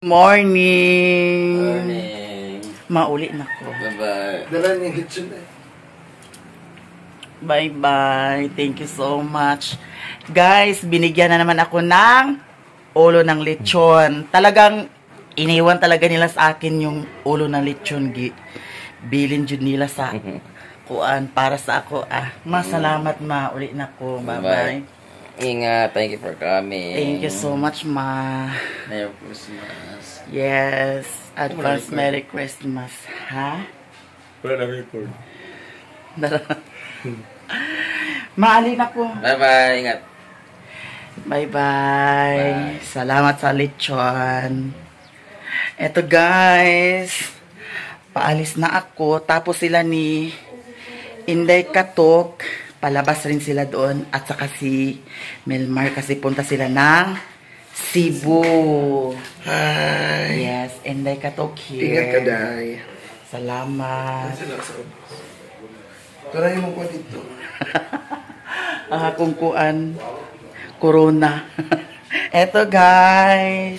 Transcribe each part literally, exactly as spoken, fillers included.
Morning! Morning! Mauli na ko. Bye-bye. Dala niya lechon eh. Bye-bye. Thank you so much. Guys, binigyan na naman ako ng ulo ng lechon. Talagang iniwan talaga nila sa akin yung ulo ng lechon. Bilin dyan nila sa kuan para sa ako. Ah, masalamat ma. Uli na ko. Bye-bye. Ingat. Thank you for coming. Thank you so much, ma. Merry Christmas. Yes. Advance Merry Christmas. Ha? Wala na record. Maalin ako. Bye-bye. Ingat. Bye-bye. Salamat sa lechon. Eto guys. Paalis na ako. Tapos sila ni Inday Katok. Palabas rin sila doon. At saka si Melmar kasi punta sila ng Cebu. Hi. Yes. Inday Katok here. Ingat ka, Day. Salamat. Tara yung mga dito. Ah, kung kuan. Corona. Eto guys.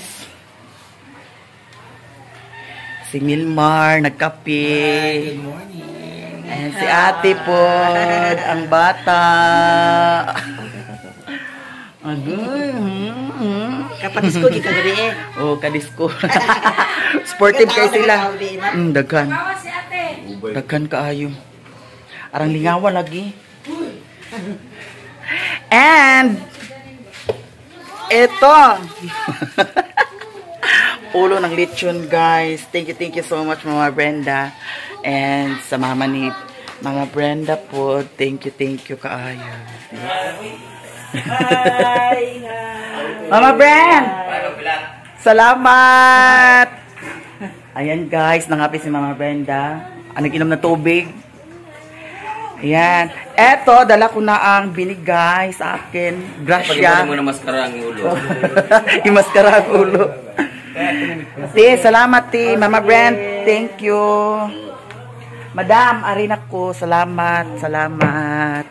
Si Milmar, nagkape. Good morning. Ayan, si ate po, ang bata. Agoy. Kapatisko, di ka gari eh. Oh, kadisko. Sportive kayo sila. Mm, daghan. Daghan kaayo. Arang lingawa lagi. And, ito. Ulo ng lechon, guys. Thank you, thank you so much, Mama Brenda. And sa mama ni Mama Brenda po, thank you, thank you, kaayo. Hi! Mama Brand! Salamat! Ayan, guys. Nangapi si Mama Brenda. Ah, nag-inom na tubig. Ayan. Eto, dala ko na ang binigay sa akin. Gracia. Pag-ipunin mo na maskara ang ulo. Yung maskara ang ulo. Ti, salamat, Ti. Mama Brand, thank you. Madam, arin ako. Salamat, salamat.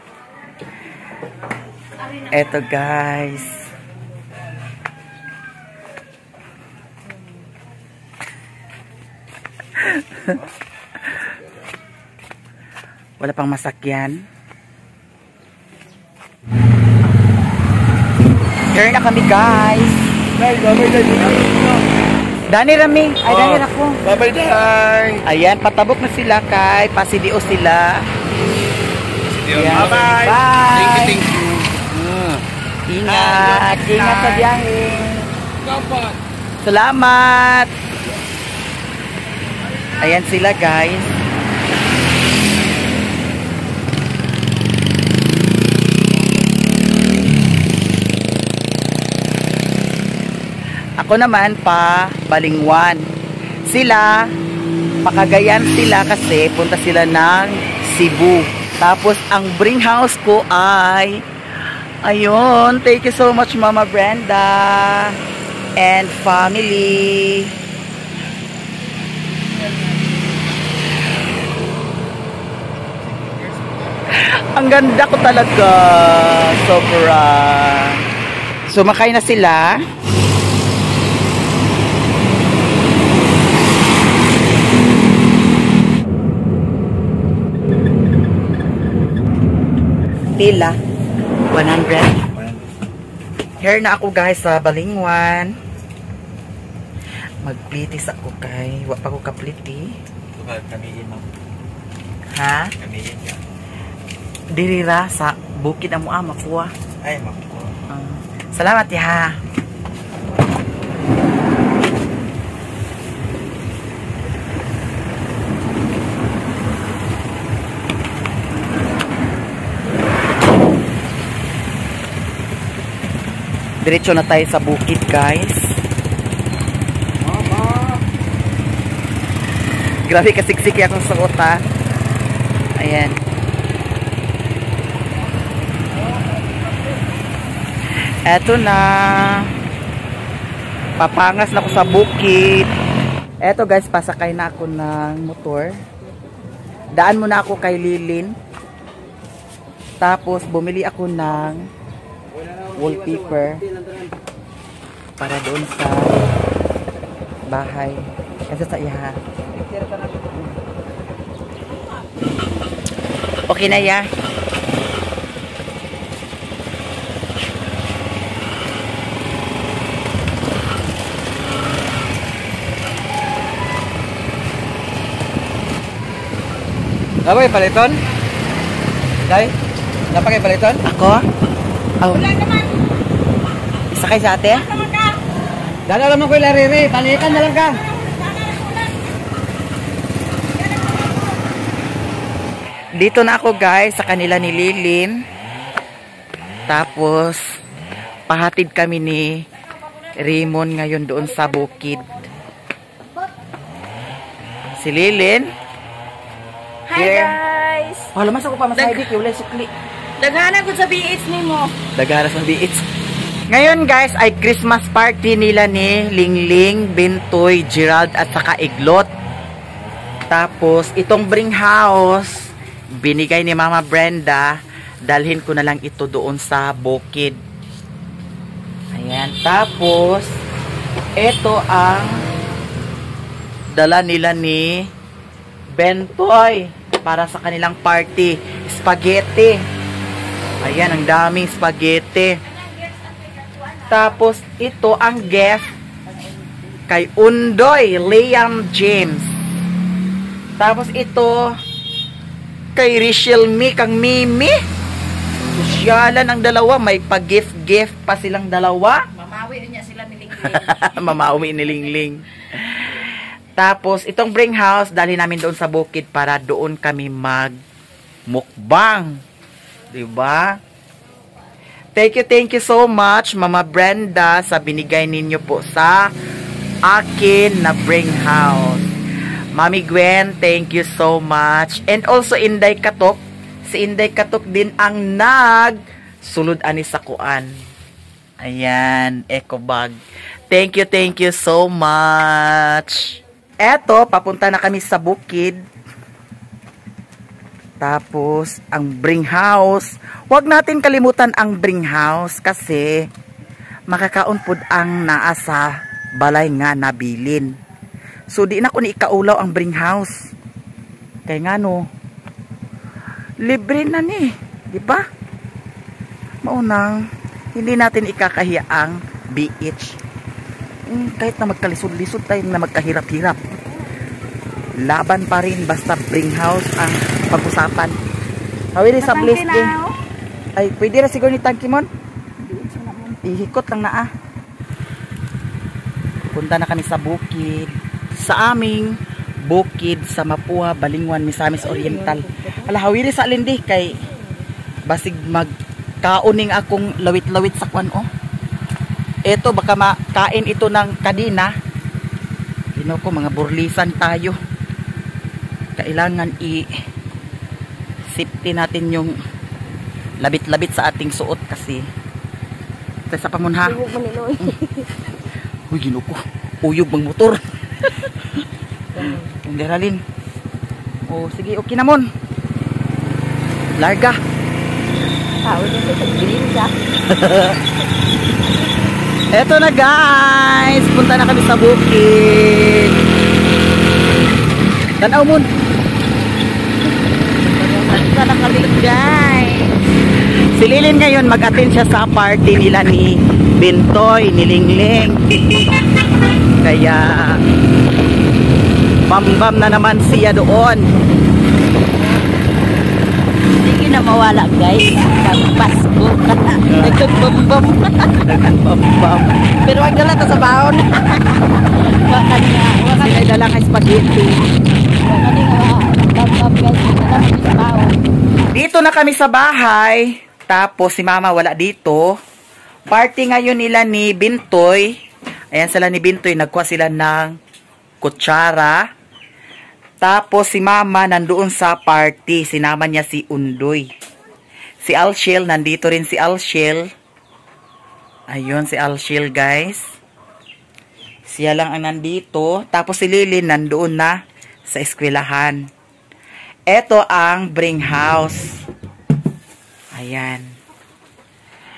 Eto, guys. Wala pang masakyan. Here na kami, guys. Dani Rami. Ay, Dani ako. Bye-bye, Day. Ayan, patabok na sila kay Pasidio sila. Ayan. Bye-bye. Bye. Thank you, thank you. Mm. Ingat. Bye. Ingat sa biyahe. Dapat. Salamat. Ayan sila, guys. Ako naman pa Balingwan. Sila, Pakagayan sila kasi punta sila ng Cebu. Tapos ang bring house ko ay ayun, thank you so much Mama Brenda and family. Ang ganda ko talaga. Sobra. Sumakay na sila. Pila? one hundred? Here na ako guys sa Balingwan. Magplitis ako kay. Wa pa ko kapliti. Kamiin mo. Ha? Kamiin ka. Dirira sa bukid amo ama kuha. Ay, makuha. Uh, salamat ya. Diretso na tayo sa bukid, guys. Mama. Grabe kasiksik akong suot, ha. Ayan. Eto na. Papangas na ako sa bukid. Eto guys, pasakay na ako ng motor. Daan muna ako kay Lilin. Tapos bumili ako ng wallpaper para doon sa bahay. Kasi sa iya. Okay na ya. Napakay paliton? Day? Napakay paliton? Ako? Oh. Isa kayo sa ate? Dala naman ko yung lariri. Palitan na lang ka. Dito na ako guys sa kanila ni Lilin. Tapos pahatid kami ni Raymond ngayon doon sa bukid. Si Lilin. Hi Here. guys! Wala mas ako pa masaydi kay wala sukli. Daghana ko sa B H ni mo. Dagaras ng biits. Ngayon guys ay Christmas party nila ni Lingling, Bintoy, Gerald at saka Iglot. Tapos itong bring house binigay ni Mama Brenda. Dalhin ko na lang ito doon sa bukid. Ayan. Tapos ito ang dala nila ni Bentoy para sa kanilang party. Spaghetti. Ayan, ang daming spaghetti. Tapos ito ang gift kay Undoy, Liam James. Tapos ito kay Rachel Mi, kang Mimi. Sosyalan ang dalawa, may pa-gift-gift pa silang dalawa. Mamawi niya sila ni Lingling. Mamawi ni Lingling. Tapos itong bring house, dali namin doon sa bukid para doon kami mag mukbang. Diba? Thank you, thank you so much, Mama Brenda, sa binigay ninyo po sa akin na bring house. Mami Gwen, thank you so much. And also Inday Katok. Si Inday Katok din ang nag sulod ani sa kuan. Ayan, eco bag. Thank you, thank you so much. Eto, papunta na kami sa bukid. Tapos, ang bring house. Huwag natin kalimutan ang bring house kasi makakaon pud ang naa sa balay nga nabilin. So, di na ko ni ikaulaw ang bring house. Kaya nga no, libre na ni. Di ba? Maunang, hindi natin ikakahiya ang B H. Hmm, kahit na magkalisod-lisod tayo na magkahirap-hirap. Laban pa rin basta bring house ang pag-usapan. Hawili sa place din. Ay, pwede na siguro ni Tangkimon? Ihikot lang na ah. Punta na kami sa bukid. Sa aming bukid sa Mapua, Balingwan, Misamis Oriental. Ala, hawili sa alindi kay basig magkauning akong lawit-lawit sa kwan oh. Eto baka makain ito ng kadina. Gino ko mga burlisan tayo. Kailangan i safety natin yung labit-labit sa ating suot kasi sa pamunha. Uy, gino ko. Uyog mang motor. Ang deralin. Oh, sige, okay na mon. Larga. Ah, ulit ko sa green ka. Eto na guys, punta na kami sa bukid. Tanaw mon. Punta na kami guys. Si Lilin ngayon mag-attend siya sa party nila ni Bintoy, ni Lingling. Kaya bam-bam na naman siya doon. Sige na mawala guys. Pasko. Nagkagbam-bam. Bam-bam. Pero wag dala ta sa baon. Baka niya. Baka Sila dala kay spaghetti. Baka niya. Bam-bam guys. Dala mo sa baon. Dito na kami sa bahay. Tapos si Mama wala dito. Party ngayon nila ni Bintoy. Ayan sila ni Bintoy. Nagkuha sila ng kutsara. Tapos si Mama nandoon sa party. Sinama niya si Undoy. Si Alshil, nandito rin si Alshil. Ayun si Alshil guys. Siya lang ang nandito. Tapos si Lilin nandoon na sa eskwelahan. Ito ang bring house. Ayan.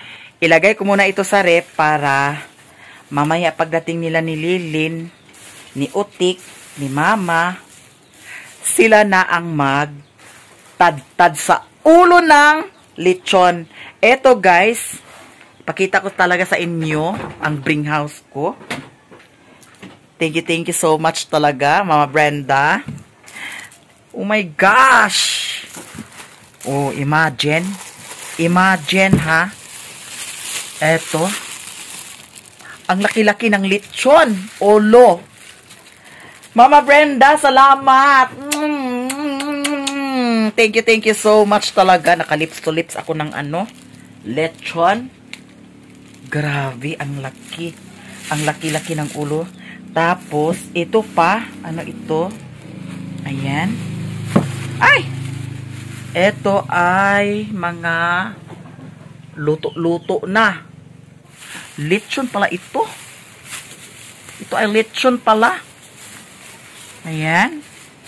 Ilagay ko muna ito sa rep para mamaya pagdating nila ni Lilin, ni Utik, ni Mama, sila na ang magtadtad sa ulo ng lechon. Eto guys, pakita ko talaga sa inyo ang bring house ko. Thank you, thank you so much talaga, Mama Brenda. Oh my gosh! Oh, imagine. Imagine, ha? Eto. Ang laki-laki ng lechon. Olo. Mama Brenda, salamat! Mm-hmm. Thank you, thank you so much talaga. Naka-lips to lips ako ng ano? Lechon. Grabe, ang laki. Ang laki-laki ng ulo. Tapos, ito pa. Ano ito? Ayan. Ay! Ito ay mga luto-luto na. Lechon pala ito. Ito ay lechon pala. Ayan.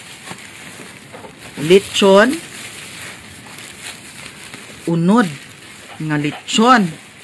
Lechon. Unod. Nga lechon.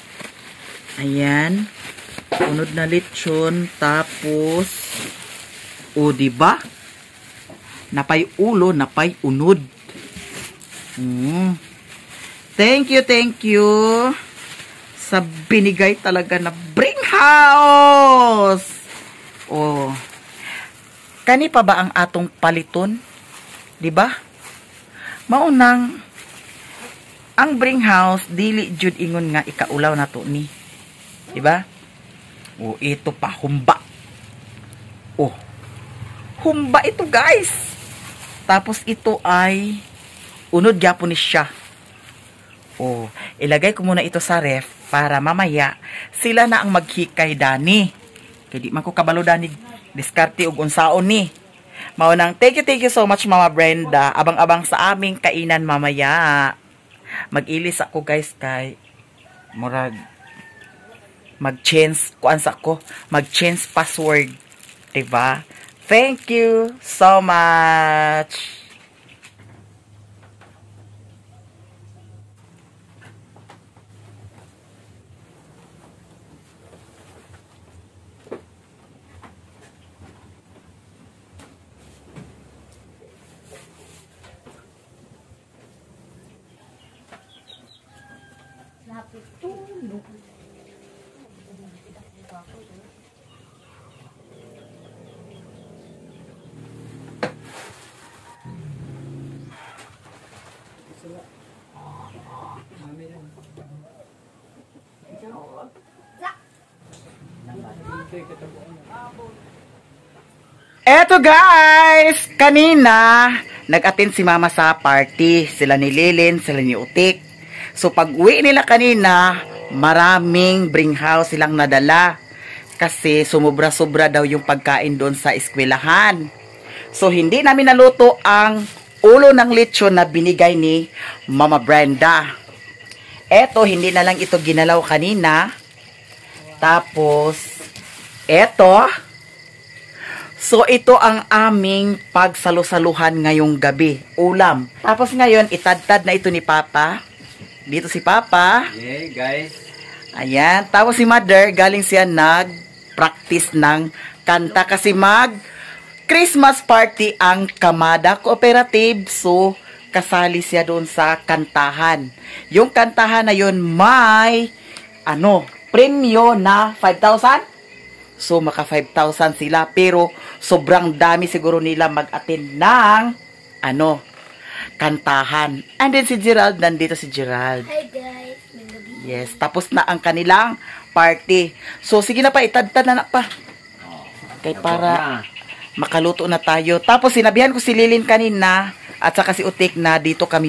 Ayan. Unod na lechon. Tapos, o diba? Napay ulo, napay unod. Mm. Thank you, thank you. Sa binigay talaga na bring house. Oh. Kani pa ba ang atong paliton? 'Di ba? Maunang ang bring house dili jud ingon nga ikaulaw nato ni. 'Di ba? Oh, ito pa humba. Oh. Humba ito, guys. Tapos ito ay unod gyapon ni siya. Oh, ilagay ko muna ito sa ref para mamaya sila na ang maghikay dani. Kay di man ko kabalo dani diskarte og unsaon ni. Mao nang thank you, thank you so much Mama Brenda. Abang-abang sa aming kainan mamaya. Mag-ilis ako guys kay murag mag-change kuan sa ko, mag-change password, diba? Thank you so much. Eto guys, kanina nag-attend si Mama sa party, sila ni Lilin, sila ni Utik. So pag uwi nila kanina, maraming bring house silang nadala kasi sumobra-sobra daw yung pagkain doon sa eskwelahan. So hindi namin naluto ang ulo ng lechon na binigay ni Mama Brenda. Eto, hindi na lang ito ginalaw kanina. Tapos eto, so ito ang aming pagsalusaluhan ngayong gabi, ulam. Tapos ngayon, itadtad na ito ni Papa. Dito si Papa. Yeah, guys. Ayan. Tapos si Mother, galing siya nag-practice ng kanta kasi mag Christmas party ang Kamada Cooperative. So, kasali siya doon sa kantahan. Yung kantahan na yun may, ano, premyo na five thousand. So, maka five thousand sila. Pero, sobrang dami siguro nila mag-attend ng, ano, kantahan. And then si Gerald, nandito si Gerald. Hi guys, may gabi. Yes, tapos na ang kanilang party. So, sige na pa, itadtad na na pa. Okay, para makaluto na tayo. Tapos, sinabihan ko si Lilin kanina, at saka si Utik na dito kami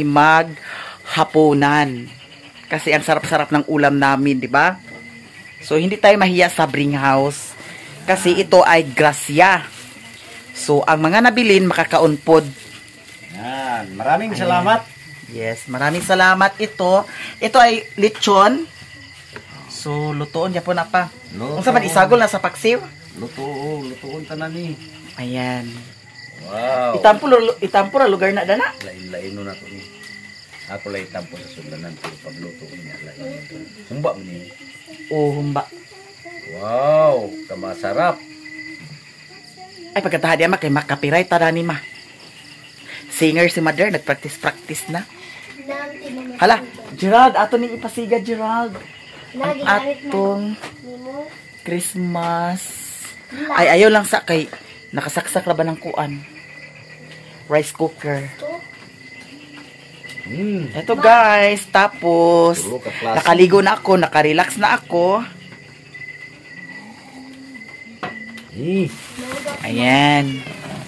maghapunan. Kasi ang sarap-sarap ng ulam namin, di ba? So, hindi tayo mahiya sa bring house. Kasi ito ay grasya. So, ang mga nabilin, makakaunpod. Yan. Maraming salamat. Yes, maraming salamat. Ito, ito ay lechon. So, lutoon niya po na pa. Lutoon. Kung sa man isagol na sa paksiw. Luto, lutoon ta na ni. Ayan. Wow. Itampo, itampo ra lugar na dana. Lain-lain no na to ni. Ako lay tampo sa sulanan pero pagluto niya lain. Humba mo ni. Oh, humba. Wow, kamasarap. Ay, pagkataha di ma, kay makapiright tada ni ma. Singer si Mother, nag-practice-practice na. Hala, Gerald, ato ni ipasiga, Gerald. Ang atong Christmas. Ay, ayaw lang sa kay, nakasaksak na ba ng kuan? Rice cooker. Mm. Eto guys, tapos, Puro ka klase. nakaligo na ako, nakarelax na ako. Eh. Ayan.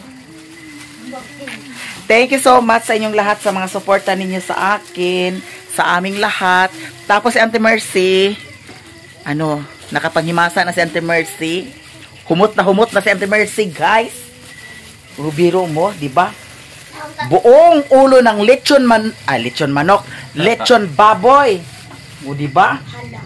Thank you so much sa inyong lahat sa mga suporta ninyo sa akin, sa aming lahat. Tapos si Auntie Mercy, ano, nakapanghimasa na si Auntie Mercy. Humot na humot na si Auntie Mercy, guys. Rubiro mo, di ba? Buong ulo ng lechon man, ah, lechon manok, lechon baboy. O, di ba?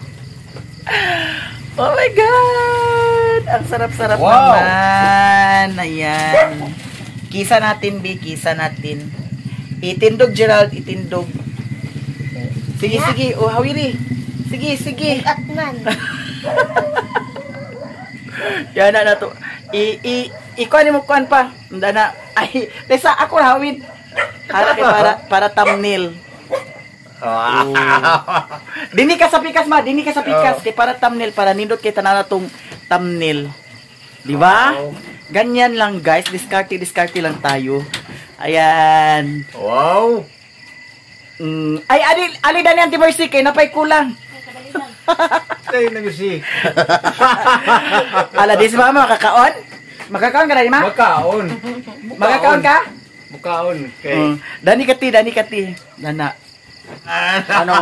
Oh my God! Ang sarap-sarap Wow! naman. Ayan. Kisa natin, B. Kisa natin. Itindog, Gerald. Itindog. Sige, sige. O, hawiri. Sige, sige. Atman. Yan na na to. I, i, ikuan mo kuan pa. Handa na. Ay, Tessa, ako hawid. Para, para, para thumbnail. Oh. Dini ka sa pikas ma, dini ka sa pikas kay para thumbnail, para nindot kay tanan natong thumbnail. Di ba? Wow. Ganyan lang guys, diskarte diskarte lang tayo. Ayan. Wow. Mm, ay ali ali dani Auntie Mercy kay napay kulang. Tay na music. Ala dis ba makakaon? Makakaon ka dali ma? Makaon. Makakaon ka? Makaon. Okay. Mm, dani kati, dani kati. Dana. Ano?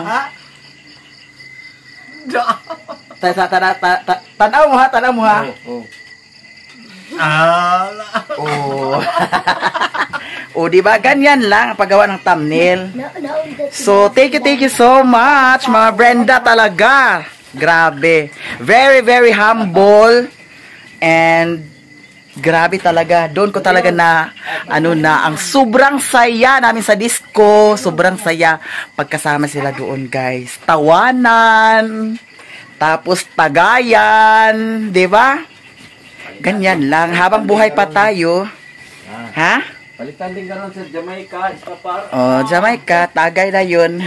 Ta ta ta ta ta- tanaw mo ha, tanaw mo ha. Oh. Ah. Oh. Oh, di ba? Ganyan lang ang paggawa ng thumbnail. So, thank you, thank you so much, mga Brenda talaga. Grabe. Very, very humble. And, grabe talaga. Doon ko talaga na, ano na, ang sobrang saya namin sa disco. Sobrang saya pagkasama sila doon, guys. Tawanan. Tapos, tagayan. Di ba? Ganyan lang. Habang buhay pa tayo. Ha? Palitan din karon sa Jamaica, Iskapar. Oh, Jamaica, tagay na yun.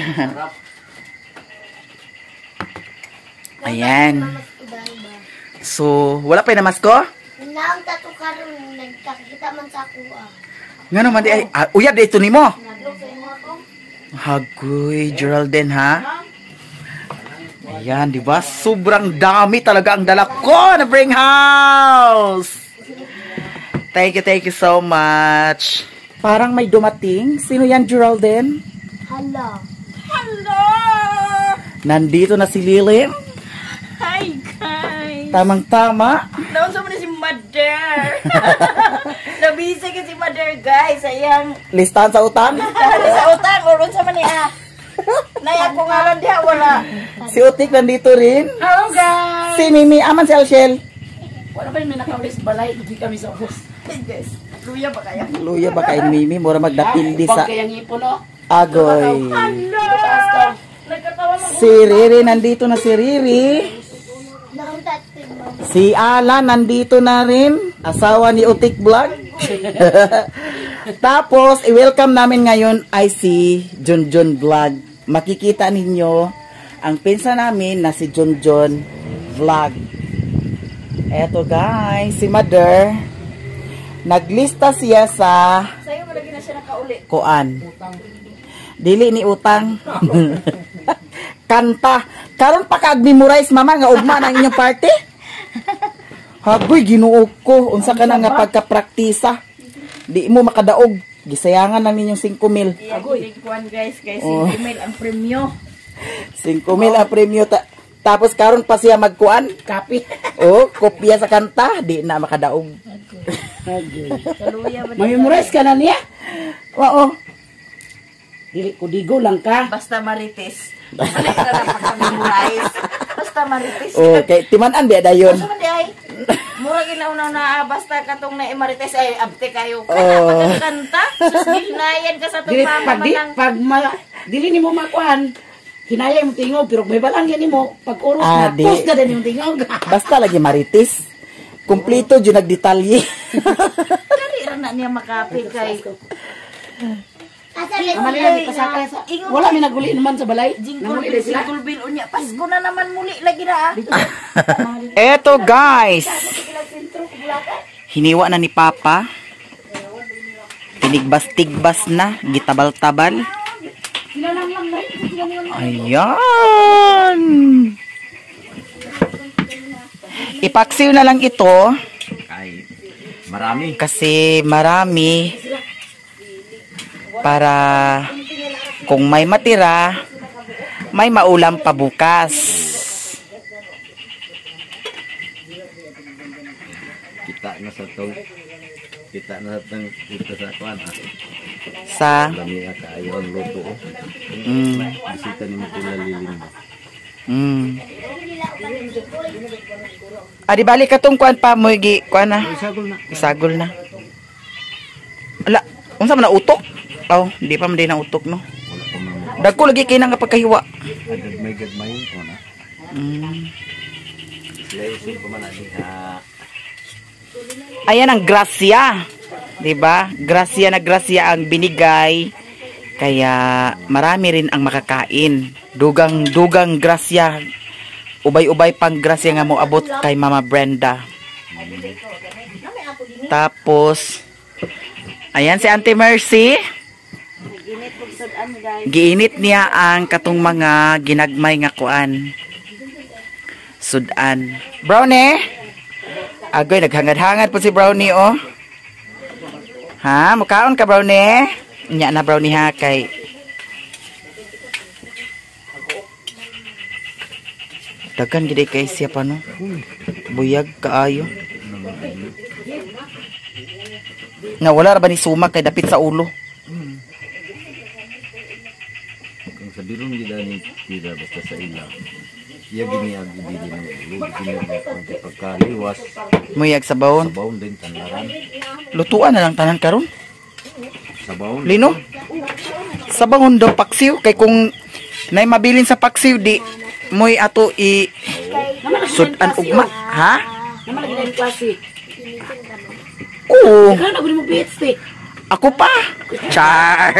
Ayan. So, wala pa yung namasko? Naang tato karon nagkakita man sa kuha. Nga naman, di ay, ah, uyab, di ito ni mo. Nagluto mo ako. Hagoy, Geraldine, ha? Ayan, di ba? Sobrang dami talaga ang dala ko na bring house. Thank you, thank you so much. Parang may dumating. Sino yan, Geraldine? Hala. Hello! Nandito na si Lilin. Hi, guys! Tamang-tama. Naunsa mo na si Mother! Nabisi ka si Mother, guys. Ayang, Listahan sa utang. sa utang, urun sa mania. Naya ko nga lang diha, wala. Si Utik nandito rin. Hello, guys! Si Mimi, aman si Alshel. Wala ba yung may nakaulis balay? Hindi kami sa bus. Guys, luya ba kaya? Luya ba kay Mimi? Mura magdapildi sa kayang ipon, no? agoy. Hello! Nagkatawa mo. Si Riri, nandito na si Riri. Naang tato mo. Si Alan, nandito na rin. Asawa ni Utik Vlog. Tapos, i-welcome namin ngayon ay si Junjun Vlog. Makikita ninyo ang pinsa namin na si Junjun Vlog. Eto guys, si Mother. Naglista siya sa Sa'yo, malagi na siya nakauli. kuan. Dili ni utang. Kanta. Karon pa kag-memorize mama nga ugma ng inyong party. Hagoy ginuo ko unsa ka na nga pagka-praktisa. Di mo makadaog. Gisayangan namin yung five mil. Agoy. Kuan, guys, guys. Oh. Email ang premyo. five mil ang premyo ta. Tapos karon pa siya magkuan. Copy. Oh, kopya sa kanta, di na makadaog. Sa luya ba? Mamemorize ka na niya? Oo. Dili ko digo lang ka. Basta marites. Balik na lang pagka-memorize. Basta marites. Oh, kay timan-an biya dayon. Basta man di ay. Mura ginauna na ah, basta katong na marites ay abte kayo. Oh. Kaya kanta. Sus, gilnayan ka sa itong Dili mama pag di, manang. pag ma, dili ni mo makuan. Hinaya mo tingog pero may balang yan mo pag urot Ah, na di. post na din yung tingog. Basta lagi maritis. Kumplito dyan nagdetalye. Kari ra na niya makapi kay Amali na di pasakay sa... Wala may naguli naman sa balay. Jingkol Nanguli na sila. Jingkol bil unya. Pasko na naman muli lagi na. Eto guys. Hiniwa na ni Papa. Tinigbas-tigbas na. Gitabal-tabal. Ayan. Ipaksiw na lang ito. Ay, marami. Kasi marami. Para kung may matira, may maulam pa bukas. Kita na sa to. Kita na sa tang kita sa kuan. ah. Sa Lami ka ayo ang luto. oh. mm, Bisita ni mo kula lilim. mm. Adi balik ka tong kuan pa mo gi kuan na. Isagol na. Isagol na. Ala, unsa man na utok? Oh, di pa man din na utok no. Wala pa man. Dagko lagi kay nang pagkahiwa. Agad may gagmay ko na. Mm. Lesin ko man ani ha. Ayan ang grasya. 'Di ba? Grasya na grasya ang binigay. Kaya marami rin ang makakain. Dugang-dugang grasya. Ubay-ubay pang grasya nga mo abot kay Mama Brenda. Tapos ayan si Auntie Mercy. Giinit niya ang katong mga ginagmay nga kuan. Sudan. Brownie. Agoy, naghangad-hangad po si Brownie, oh. Ha? Mukaon ka, Brownie? Nya na, Brownie, ha? Kay... Dagan gede kay siya pa, no? Buyag kaayo. Nga, wala ra ba ni sumak kay dapit sa ulo? Kung sa birong gida ni tira basta sa ila. Iya gini agi dili ng ulo. Gini ang pagkaliwas. Muyag sa bawon. Sa baon din tanlaran. Lutuan na lang tanan karon. Sa baon. Lino? Sa bawon daw paksiw. Kay kung nay mabilin sa paksiw, di mo'y ato i sudan ugma. Ha? Naman lagi na yung klase. Oo. Kaya naguli mo B H T. Ako pa. Char.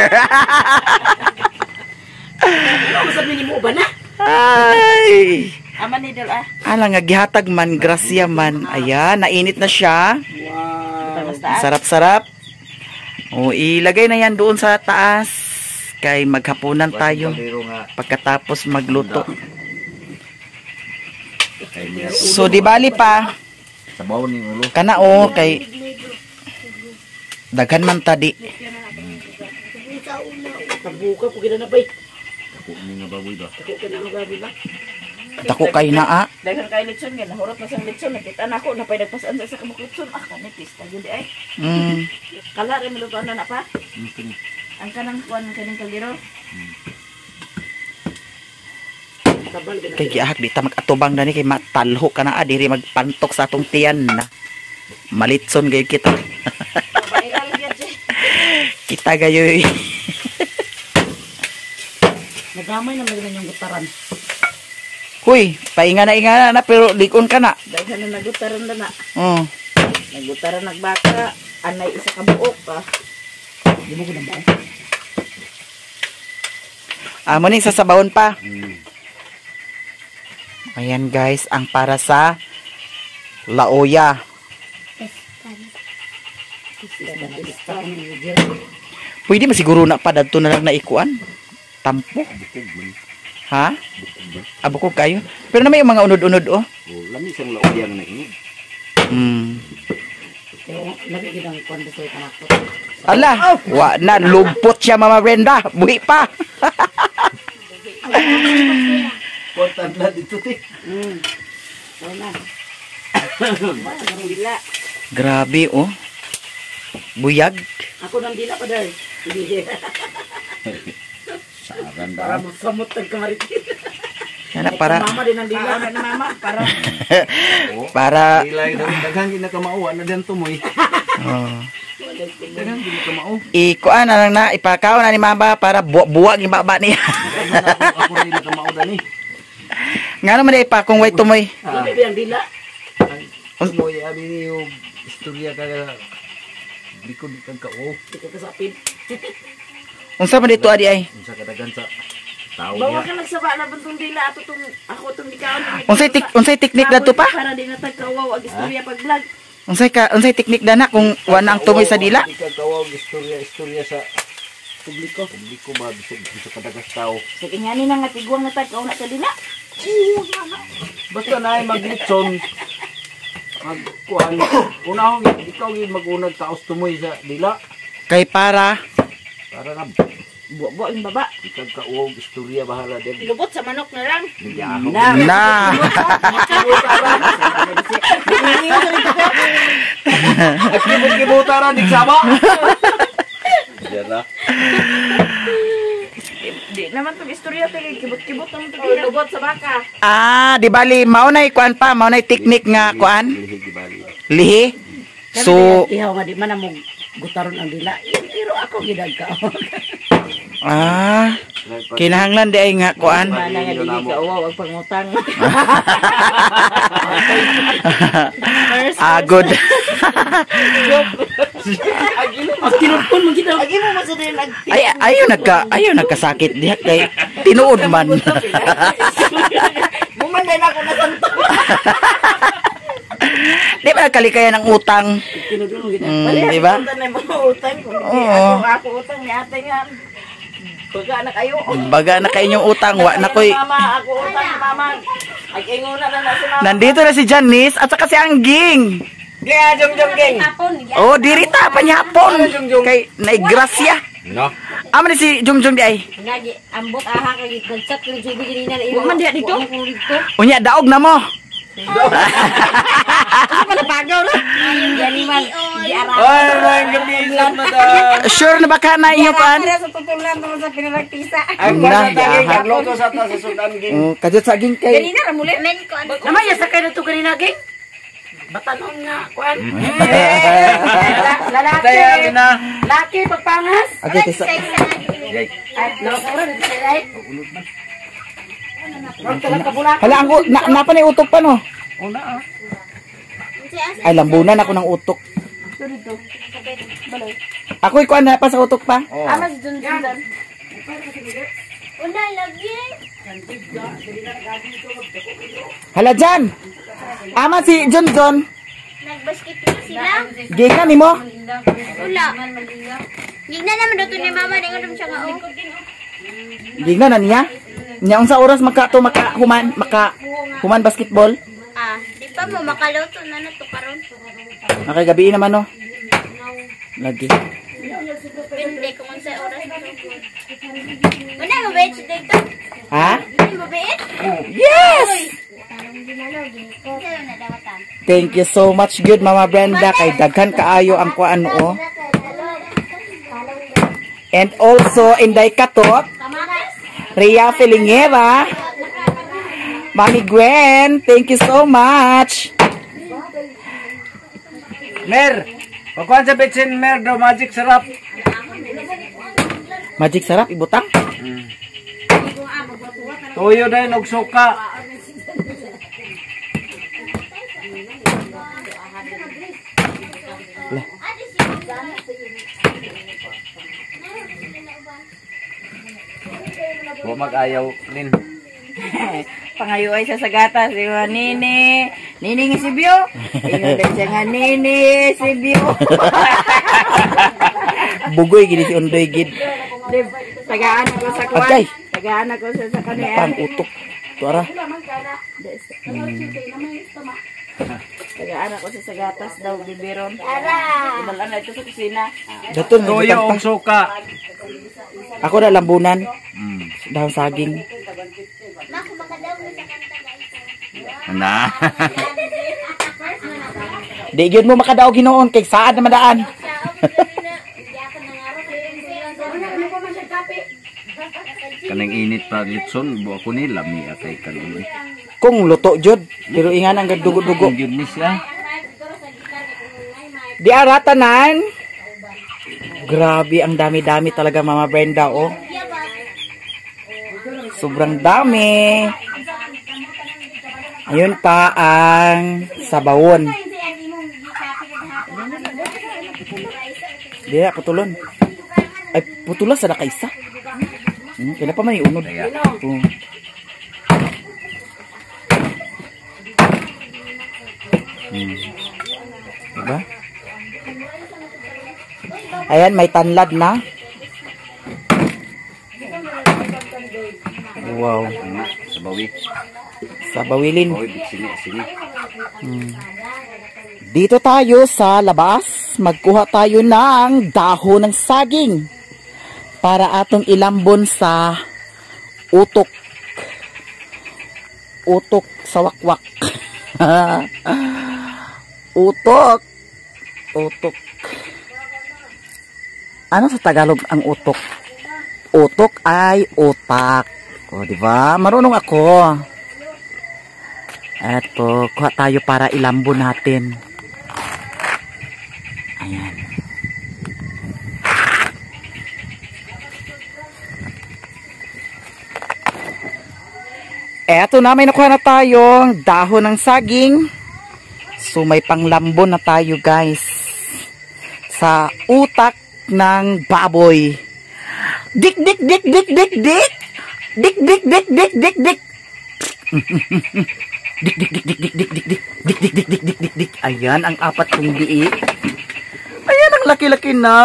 Ano masabi ni mo ba na? Ay. Ama ni Dol ah. Ala nga gihatag man, grasya man. Ayan, nainit na siya. Sarap-sarap. O, ilagay na yan doon sa taas. Kay maghapunan tayo. Pero nga Pagkatapos magluto. kay meron. So, di bali pa. Sa baon ni ulo. Kana o, kay daghan man tadi. Tabuka po gina na ba eh. Ako ni nga baboy ba. Tako ka na ang gabi ba? Dako kay naa. Daghan kay litson nga nahurot na sang litson nakita na ako napay nagpasan sa kamuk litson ah kanipis ta gyud ay. Mm. Kala ra mo na na pa. Mungkin Ang kanang kuan kaning kaldero. Tabal gina. Kay giahak di ta magatubang dani kay matalho ka na diri magpantok sa atong tiyan na. Malitson gayud kita. Viral gyud siya. Kita gayoy. Nagamay na lang yung gutaran. Huy, painga na inga na pero likon ka na. Daghan na nagutaran na na. Oh. Nagutaran nagbaka anay isa ka buok ah. Di mo ko na ba? Amo ni sasabawon pa. hmm. Ayan guys, ang para sa laoya. Pwede ba siguro na pa dadto na lang naikuan? Tampo? Bukog man. Ha? Abukog kayo? Pero na may mga unod-unod oh. Oh, lami sang laoyan na ini. Hmm. Kaya lagi ginang kwanda sa'yo kanakot. Ala, wa na lumpot siya Mama Brenda. Buhi pa. Kontan na dito ti. Hmm. Kaya na. Dila. Grabe oh. Buyag. Ako nang dila pa dahil. Saran Para da. masamot ang kamaritin. Yan na, para Mama din ang dila. Dila na mama para para Ilay daw daghang ginakamao na diyan tumoy. oh. Daghang ginakamao. Ikuan na lang na ipakaw na ni Mama para buwag yung baba niya. Ako rin nakamao dani. Nga naman na ipa kung way tumoy. Hindi ba ang dila? Mo ya abi yung istorya ka likod kang kao. Tika kasapin. Unsa man dito adi ay? Unsa kadagan sa tao Bawa niya. ka nagsaba na bantong dila ato tong ako tong ikaw. Unsay tik unsay teknik dato pa? Para di na tagkawaw ang istorya pag vlog. Unsay ka unsay teknik dana kung wala ang tumoy sa dila? Di ka kawag istorya istorya sa publiko. Publiko ba bisag bisa kadagas tao. Sige nga ni nga tigwang na tagkaw na sa dila. Basta na ay maglitson. Magkuhan. Unahong ikaw yung mag-unag taos tumoy sa dila. Kay para Para na Buwa-buwa yung baba. ikag kauwag istorya bahala din. Lubot sa manok na lang. Nagyaho. na. At kibot-kibota rin, nagsama. Diyan na. Di naman tong istorya tayo kibot-kibot naman to dila. Lubot sa baka. Ah, di bali maunay kuan pa, maunay teknik nga kuan. Lihi gibali. Lihi. So, ihaw nga di man mo gutaron ang dila. Pero ako gidagkaw. ah, kinahanglan di ay nga kuan. Mana nga dili ka uwaw ang pangutang. Ah, good. Ang tinutpon mo gitaw. Agi mo masa din nag Ay, ayo nagka, ayo nagkasakit diha kay tinuod man. Bumanday na ako nasanto. Di ba kalikayan ng utang? Tinudon mo gitaw. Mm, di ba? Utang na mga utang. Oo. Ako ako utang ni ate nga. Baga na kayo. Baga na kay inyong utang, wa na koy. Mama, ako utang ni mama. Ay inguna na na si mama. Nandito na si Janice at saka si Angging. Kaya jong jong geng. Tapon. Oh, dirita pa nyapon. Kay naigrasya. No. Amo ni si Jungjung di ay. Nagi ambot aha kay konsak kay jubi gini na. Wa man diha dito. Unya daog na mo. Ako na pagaw na. Yani man. Di ara. Ay, rang gabi sa mata. Sure na ba ka na iyo kan? Sa tutulan to sa pinaragtisa. Ang Na, kasa taging yaha. agloto sa ta sa sudan geng. Oh, kadyo sa Angging kay. Ganina ra muli. Men ko ano. Naman ya sakay na to kanina geng. Batanon nga kwan. Lalaki. Tayo na. Laki pagpangas. Agi tisa. Ay, nakakura dito sa right. Hala ang u- na, napa ni utok pa no. Una ah. Ay lambunan ako ng utok. Dito. Ako ikuan na pa sa utok pa. Ama si Dun Dun. Una lagi. Hala dyan. Ama si John John. Nagbasketball sila. Giga ni mo. Wala. Gigna naman daw to ni mama ning udom siya nga oh. Giga na niya. Nya unsa oras magka to maka human maka human basketball. Ah, di pa mo makaloto na na to karon. Nakay gabi naman no. Lagi. Pindi kung unsa oras to. Una mo bet dito. Ha? Ano mo bet? Yes. Tanong dinalogi. Kaya na dawatan. Thank you so much good Mama Brenda kay daghan kaayo ang kuan o. And also Inday Katot, Kamakas. Rhea Filingera, Mami Gwen, thank you so much. Mer. Pakuan sa bitsin mer daw magic sarap. Magic sarap ibutang. Tuyo dahil og suka. Wa mag-ayaw nin. Pangayo ay sa sagata si mga nini. Nini nga si Bio. Ingon din siya nga nini si Bio. Bugoy gini si Undoy gid. Dib, tagaan ako sa kwan. Agay. Tagaan ako sa sa kaniya. Pang utok. Tuara. Tagaan ako sa sagatas daw bibiron. Ara. Ibalan na ito sa kusina. Daton Tuyo og suka. Ako na lambunan. Mm. Dahon saging. Mako makadaw mo sa kanta guys. Na. Di gyud mo makadaog hinoon kay saad na madaan. Kanang init pa litson bu ako ni lami atay kanon. Kung luto jud, pero ingan ang dugo-dugo. Ang yun ni siya. Di aratanan. Grabe ang dami-dami talaga Mama Brenda oh. Sobrang dami. Ayun pa ang sabawon. Diya, putulon. Ay, putulas sa nakaisa. Hmm, kaya pa man iunod. Oh. Hmm. Diba? Ayan, may tanlad na. Wow. Sa bawi. Sa bawilin. Bawi, sini, sini. Hmm. Dito tayo sa labas. Magkuha tayo ng dahon ng saging para atong ilambon sa utok. Utok sa wakwak. Utok. Utok. Ano sa Tagalog ang utok? Utok ay utak. O, di ba? Marunong ako. Eto, kuha tayo para ilambon natin. Ayan. Eto na, may nakuha na tayong dahon ng saging. So, may panglambon na tayo, guys. Sa utak ng baboy. Dik, dik, dik, dik, dik, dik. Dik, dik, dik, dik, dik, dik. Dik, dik, dik, dik, dik, dik, dik, dik, dik, dik, dik, dik, dik, dik, dik. Ayan, ang apat kong biik. Ayan, ang laki-laki na.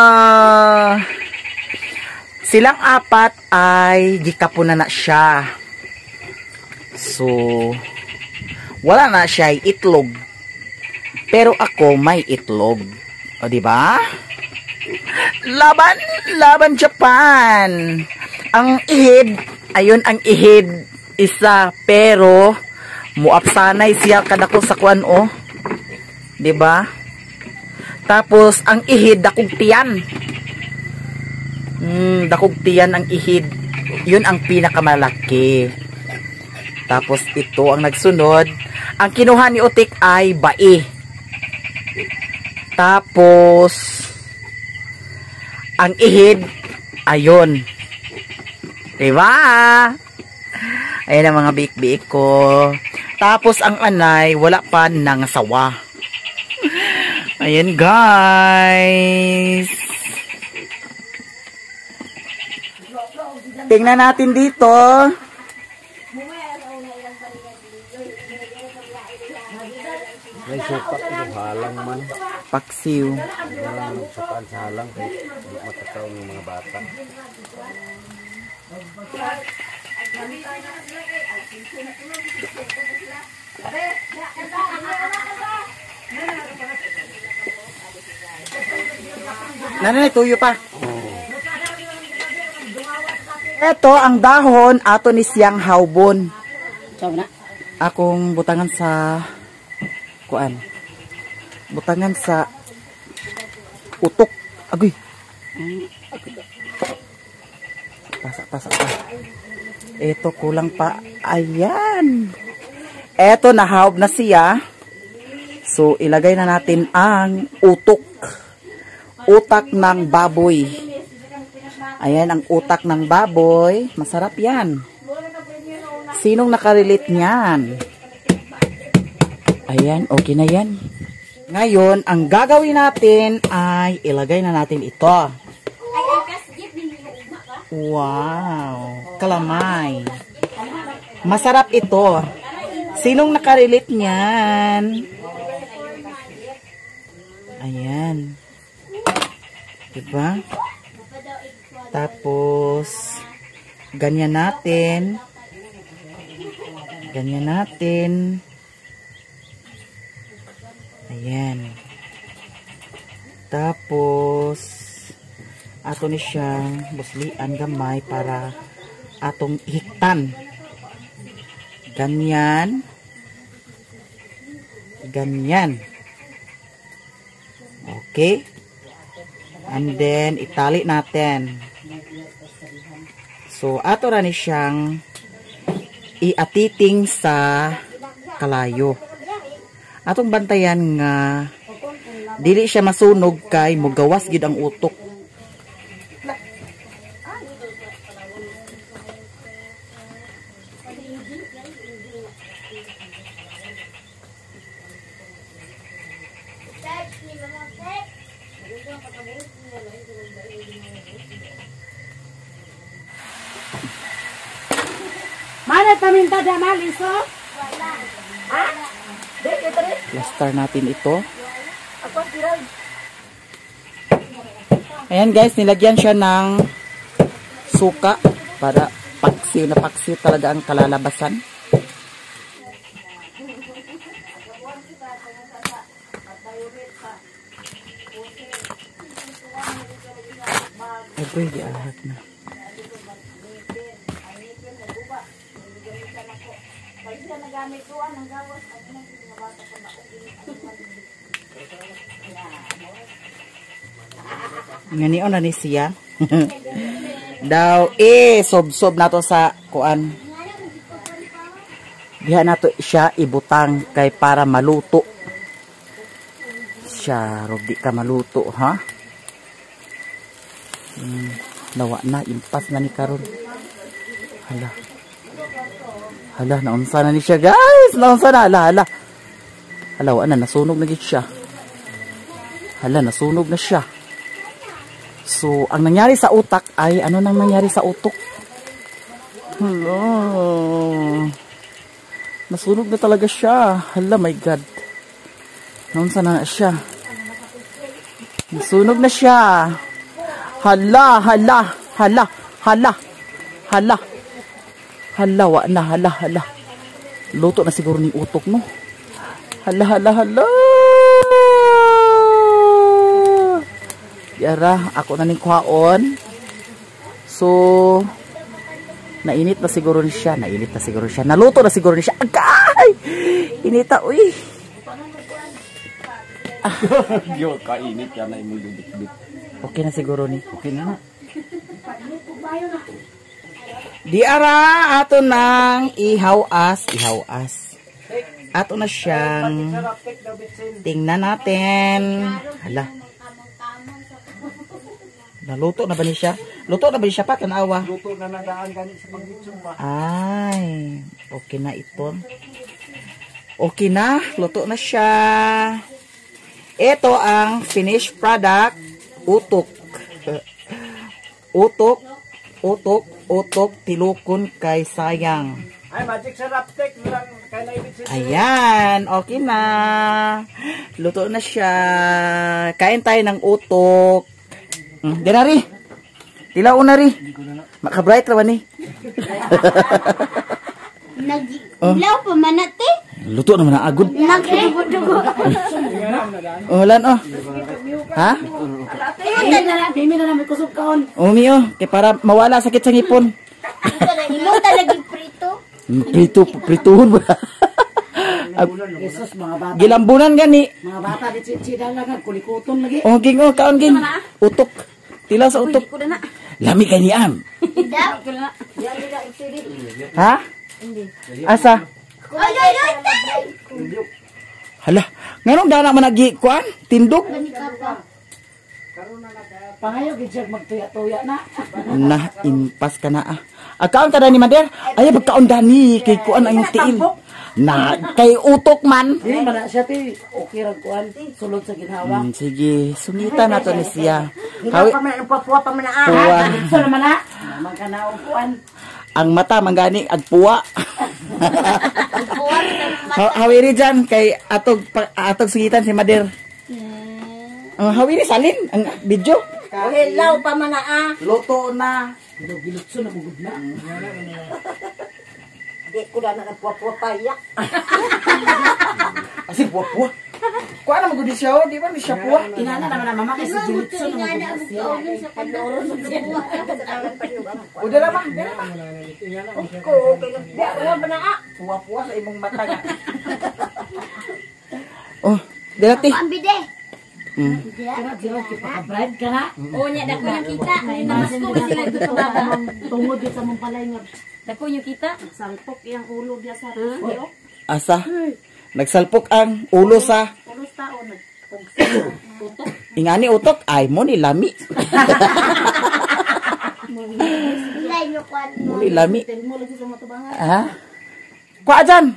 Silang apat ay gikapuna na siya. So, wala na siya itlog. Pero ako may itlog. O, di ba? Laban, laban Japan. Ang ihid, ayun ang ihid isa, pero muapsanay siya kadako sa kuan o. 'Di ba? Tapos ang ihid dakog tiyan. Hmm, dakog tiyan ang ihid. 'Yun ang pinakamalaki. Tapos ito ang nagsunod. Ang kinuha ni Utik ay bai. Tapos ang ihid ayon. 'Di ba? Ayan ang mga biik-biik ko. Tapos ang anay, wala pa nangasawa. Ayan, guys. Tingnan natin dito. May sukat yung halang man. Paksiw. Walang sukaan sa halang kaya hindi matataw ng mga bata. Nanay, tuyo pa. Ito ang dahon ato ni siyang hawbon. Akong butangan sa kuan. Butangan sa utok. Agoy. Tasa, tasa, tasa. Ito kulang pa. Ayan. Ito nahawb na siya. So ilagay na natin ang utok. Utak ng baboy. Ayan ang utak ng baboy. Masarap yan. Sinong nakarelate niyan? Ayan, okay na yan. Ngayon, ang gagawin natin ay ilagay na natin ito. Wow, kalamay. Masarap ito. Sinong nakarelate niyan? Ayan. Diba? Tapos, ganyan natin. Ganyan natin. Ayan. Tapos, ato ni siyang buslian gamay para atong hiktan. Ganyan. Ganyan. Okay. And then, itali natin. So, ato ra ni siyang iatiting sa kalayo. Atong bantayan nga dili siya masunog kay mugawas gid ang utok. Mana paminta damal iso? Plaster natin ito. Ayan guys, nilagyan siya ng suka para paksiw na paksiw talaga ang kalalabasan. Ay, pwede alat na. Ngani na ni siya. Daw eh sob-sob nato sa kuan. Diha nato siya ibutang kay para maluto. Siya rog di ka maluto ha. Hmm, lawa na impas na ni karon. Hala. Hala, naunsa na ni siya guys. Naunsa na hala hala. Hala, wa na nasunog na gid siya. Hala, nasunog na siya. So, ang nangyari sa utak ay, ano nang nangyari sa utok? Hello. Nasunog na talaga siya. Hala, my God. Naunsa na siya. Nasunog na siya. Hala, hala, hala, hala, hala. Hala, wa na, hala, hala. Luto na siguro ni utok, no? Hala, hala, hala. Yara, ako na ning kuhaon. So, nainit na siguro ni siya. Nainit na siguro siya. Naluto na siguro ni siya. Agay! Inita, uy. Yo, kainit yan na imo bit-bit. Okay na siguro ni. Okay na na. Di ara, ato nang ihaw-as. Ihaw-as. Ato na siyang tingnan natin. Hala. Naluto na ba ni siya? Luto na ba ni siya pa? Tanawa. Luto na nagaan gani sa paglitsyon pa. Ay, okay na ito. Okay na, luto na siya. Ito ang finished product, utok. Utok, utok, utok, tilukon kay sayang. Ay, magic sarap tek lang kay naibit si. Ayan, okay na. Luto na siya. Kain tayo ng utok. Hmm, di na rin. Tilaw na rin. Makabright rawan ni. Nag-ilaw pa man natin. Luto naman ang agod. Nag-dugo-dugo. Oh, lan oh. Ha? Dimi na namin kusog kaon. Umi oh, kay para mawala sakit sa ngipon. Imo talaga prito. Prito, prituhon mo. Jesus, mga bata. Gilambunan gani. Mga bata, di chida lang, kulikuton lagi. Oh, ging oh, kaon ging. Utok. Tilaw sa utok. Lami kay niam. Ha? Asa? Ay, ay, ay, Hala, nganong dana man nagi kuan? Tindog. Pangayo, gidjag magtuya-tuya na. Na impas ka na ah. Akaon ka dani mader? Ay pagkaon dani kay kuan ang tiil. Na kay utok man. Dili man na siya ti okay ra kuan sulod sa ginhawa. Hmm, sige, sungita na to ni siya. Hawi Hawi pa man ang puwa pa man ah. Puwa. Dito naman na. Naman ka na og kuan. ang mata manggani agpuwa. Ha- Hawiri dyan kay atog pa- atog sugitan si Mader. Ang hawiri salin ang video. Hilaw pa man na ah. Luto na. Gilutso na bugod na. Di ko na nagpuwa-puwa pa yak. Asi puwa-puwa. Kuha na magudi siya, oh. Di ba ni siya puwa? Inana naman na mama kasi gilutso na bugod siya. Udah lah mah. Ko, kaya ba na ah. Puwa-puwa sa imong mata nga. Oh, dilati. Pambide. Hmm. Paka-bride ka na. O niya, dako yung kita. Namas ko kasi nagtutuwa. Tungod yun sa mong palay nga. Dako yung kita. Salpok iyang ulo diya sa iyo. Asa? Nagsalpok ang ulo sa Pulos tao na. ingani utok ay mo ni lami. Ilay nyo kwan Mo ni lami. Tel mo lagi sa matubangan. Ha? Kuha dyan.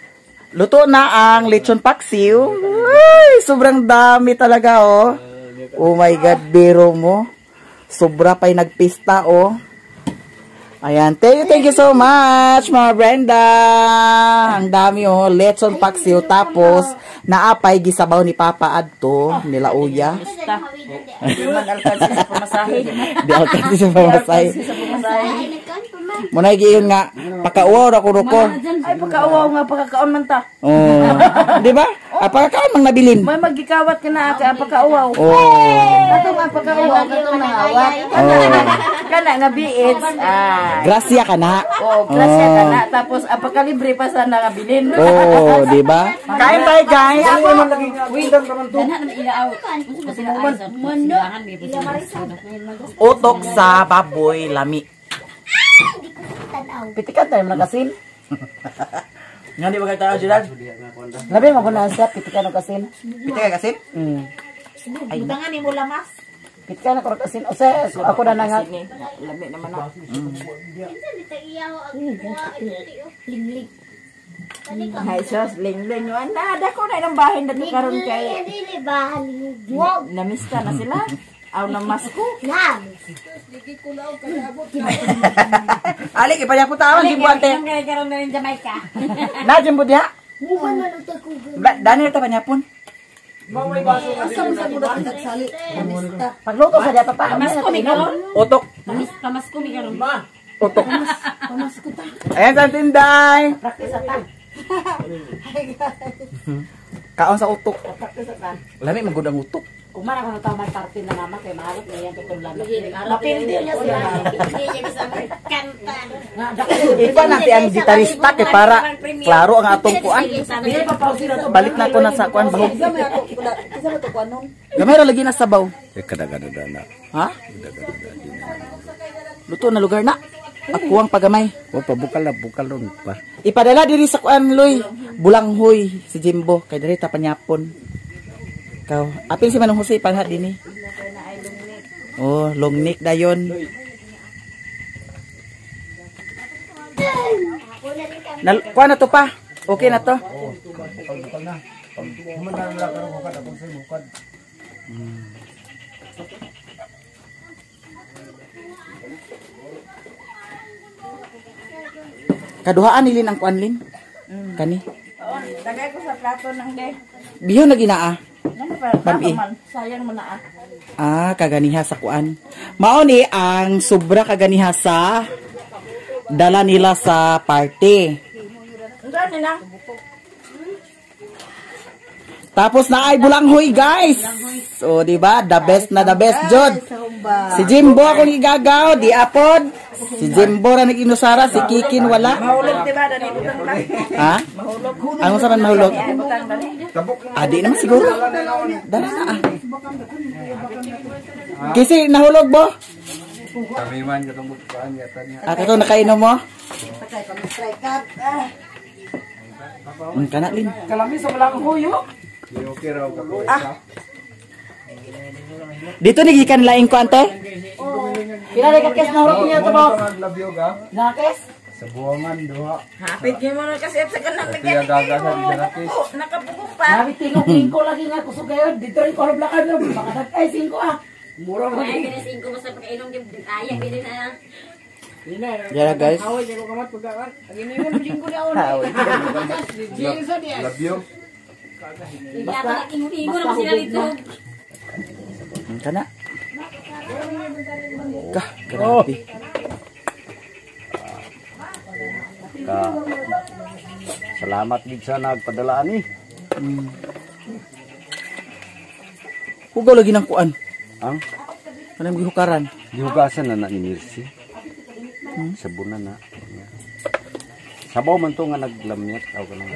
Luto na ang lechon paksiw. Ay, sobrang dami talaga, oh. Oh my God, biro mo. Sobra pa'y nagpista, oh. Ayan, thank you, thank you so much, mga Brenda. Ang dami, oh. Lechon paksiw. Tapos, naapay gisabaw ni Papa Adto, nila Uya. Di man alkansi sa pamasahe. Di alkansi sa pamasahe. Muna giyon nga, pakauwaw ra ko ko. Ay, pagkauwaw nga, pagkakaon man ta. Oh. Di ba? Ah, pagkakaon mang nabilin. May magikawat ka na, kaya pagkauwaw. Oh. Ato nga pagkauwaw, ato nga awat. Oh. Kana nga biits. Ah. Grasya ka na. Oh, grasya ka na. Tapos, apakalibre pa sa nangabilin. Oh, di ba? Kain tayo, guys. Utok sa baboy lami. Pitikan tayo mga kasin. Nga di ba kayo tayo, Julan? Labi mo ko na siya, pitikan ng kasin. Piti ka kasi? Mm. Butangan ni mo lamas. Pitikan ako ng kasin. O sa, ako na nga. Labi naman ako. Lingling. Ay, sos, ling-ling. Wala, dako na ilang bahay na ito karoon kay... Dili ba halingwag. Namiss ka na sila? Aw na masko. Yan. Alik, ipanya po tawon, Jimbo ante. Ang kaya karoon na rin Jamaica. Na, Jimbo diha? Bukan manutay ko. Dani ito pa niya po. Pagluto sa data pa. Pamasko mi karon. Utok. Pamasko mi karon. Utok. Ayan sa tinday. Kaon sa utok. Lami magud ang utok. Kumara ko na tao mag-party na mama kay mahalot na yan tutong lalo. Mapildi niya sila. Hindi niya bisa kantan. Iba natin ang gitarista kay para klaro ang atong kuan. Balik na ko na sa kuan bahog. Gamay ra lagi na sabaw. Eh, kada-kada na. Ha? Luto na lugar na. Ako ang pagamay. O, pabukal na, bukal ron pa. Ipadala diri sa kuan Loy. Bulanghoy si Jimbo kay diri ta panyapon. Kau, apil si Manong Jose palhat din eh. Oh, long neck dayon. Na, kuha na to pa. Okay na to. Hmm. Kaduhaan nilin ang kuanlin. Kani. Tagay ko sa plato ng de. Biho na ginaa. Pami. Sayang mo na ah. Ah, kaganiha sa kuan. Mao ni ang sobra kaganiha sa dala nila sa party. Ano na? Tapos na ay bulanghoy, guys. So, di ba? The best na the best, Jod. Si Jimbo akong igagaw, di apod. Si Jimbo ra nag-inusara, si Kikin wala. Mahulog diba dani butang lang. Ha? Ano sa man mahulog? Butang dani. Ah, di naman siguro. Dala na ah. Kasi nahulog bo? Kami man katong bukaan yata niya. Ah, kato nakainom mo? Hmm, kana lin. Kalami sa walang huyo. Okay raw ka po. Dito ni gikan laing ko ante. Pila ka kes na hurot niya to ba? Naglabyo ka? Na kes? Sa buwangan, duha. Hapit niyo mo na kasi at sa kanang Kaya gagasan sa nakis. nakapugong pa. Sabi tingog ko lagi nga kusog kayo. Dito rin ko blakan no. Baka nag-ay singko ah. Mura mo. Ay binising ko basta pagkainom gyud ayak gid na. Yara guys. Labyo. Iya pa ingo na sila dito. Hmm, kana. Kah, grabe. Ka. Salamat gid sa nagpadala ani. Hmm. Hugaw lagi ng kuan. Ang Kanang gihukaran. gihugasan na na ni Mirsi. Hmm? Sabunan na. Sabaw man to nga naglamyat aw kanang.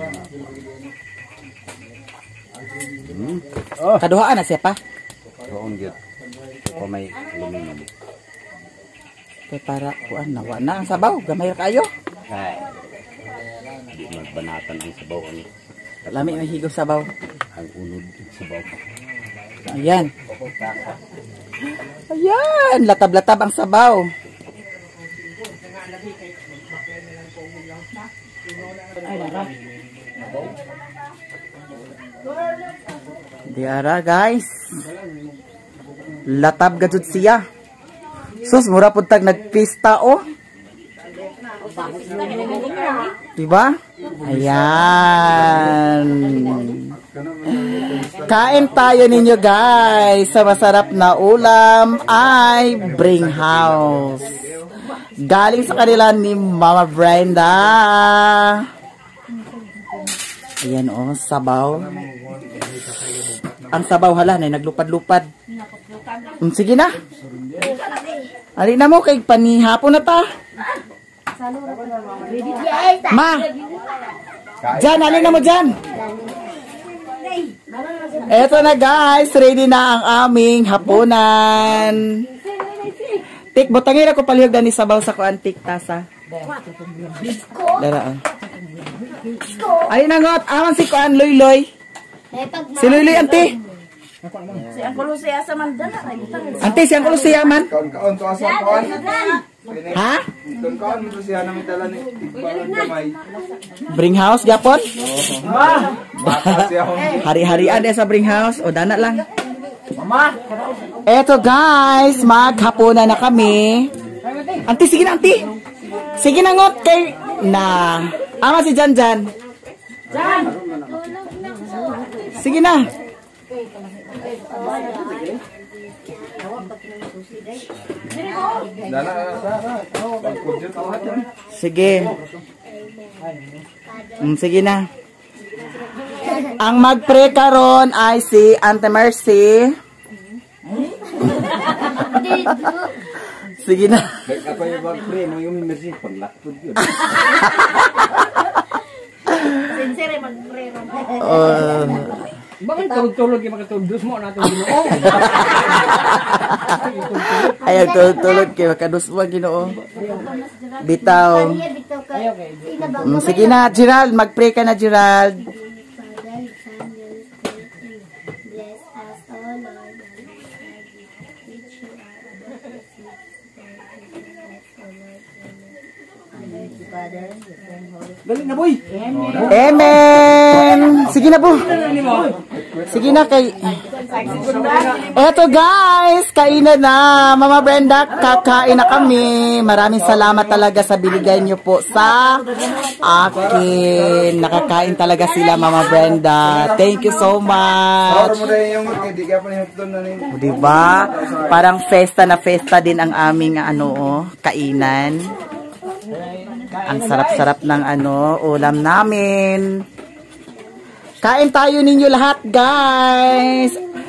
Hmm. Oh, Kaduhaan na siya pa. doon gyud. Pa may lumingon. Kay para kuan nawa na ang sabaw, gamay ra kayo. Ay. Di magbanatan ang sabaw ani. Lami na higaw sabaw. Ang unod sabaw. Ayan. Ayan, latab-latab ang sabaw. Diara guys. Latab gajud siya. Sus, mura pud tag nagpista oh. Diba? Ayan. Kain tayo ninyo guys sa masarap na ulam ay Bring House. Galing sa kanila ni Mama Brenda. Ayan oh, sabaw. Ang sabaw hala na naglupad-lupad. Um, sige na. Ali na mo kay panihapon na ta. Ma. Diyan, ali na mo diyan. Eto na guys, ready na ang aming hapunan. Tik, butangin ako palihog dani sabaw sa kuan tik tasa. Dara. Ali na ngot, aman si kuan Loy-Loy. Si Loy-Loy ante. Si ang kulo siya sa mandala. Ante, si ang kulo siya man. Kaon-kaon to asa kaon. Ha? Kaon-kaon mo siya namin tala ni Tigbalon kamay. Bring House gapon? Bata siya hon. Hari-harian eh sa Bring House. O dana lang. Eto guys, maghapunan na kami. Ante, sige na ante. Sige na ngot kay na. Ama si Jan Jan. Jan. Sige na. Sige. Mm, sige na. Ang magpre karon ay si Ante Mercy. Sige na. Ako yung mag-pray mo yung mercy paglakod yun. Sincere mag-pray. Uh, Bakit tulog-tulog yung makatulog mo natin Ginoo? Ayaw tulog-tulog kayo makadus mo Ginoo. Bitaw. Mm, sige na, Gerald, mag-pray ka na, Gerald. Galing na boy! Amen! Sige na po. Sige na kay... Eto guys, kainan na. Mama Brenda, kakain na kami. Maraming salamat talaga sa binigay niyo po sa akin. Nakakain talaga sila, Mama Brenda. Thank you so much. O, diba? Parang festa na festa din ang aming ano, oh, kainan. Ang sarap-sarap ng ano, ulam namin. Kain tayo ninyo lahat, guys.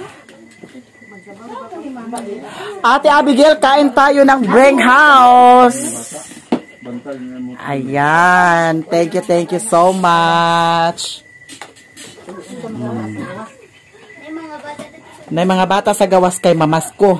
Ate Abigail, kain tayo ng Bring House. Ayan. Thank you, thank you so much. Hmm. May mga bata sa gawas kay Mamasko.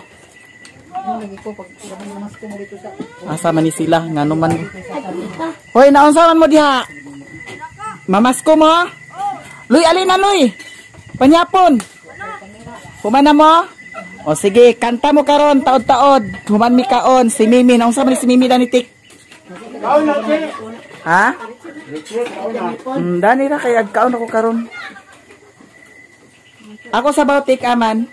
Asa man ni sila ngano man. Hoy, naunsaman mo diha? Mamasko mo? Luy, alin na Luy? Panyapon. Humana mo? O sige, kanta mo karon taod-taod. Human mi kaon si Mimi. Naunsaman ni si Mimi dani tik. Ha? Hmm, dani ra kay agkaon ako karon. Ako sa bautik aman.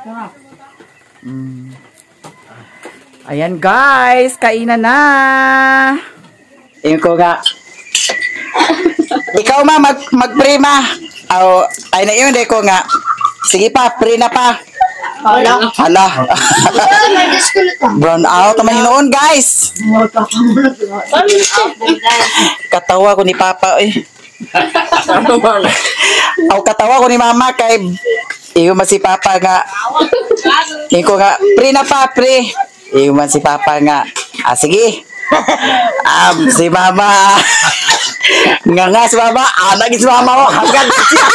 Hmm. Ayan guys, kainan na. Ayun ko nga. Ikaw ma, mag, mag-pray ma. Oh, ay na yun, de ko nga. Sige pa, pray na pa. Hala. Hala. Brown out naman yun noon guys. Katawa ko ni Papa eh. Aw katawa ko ni Mama kay iyo man si Papa nga. Iko nga, pray na pa, pray. Iyo man si Papa nga. Ah, sige. Um, si Mama. Nga nga si Mama. Anak si Mama mo. Hanggang siya.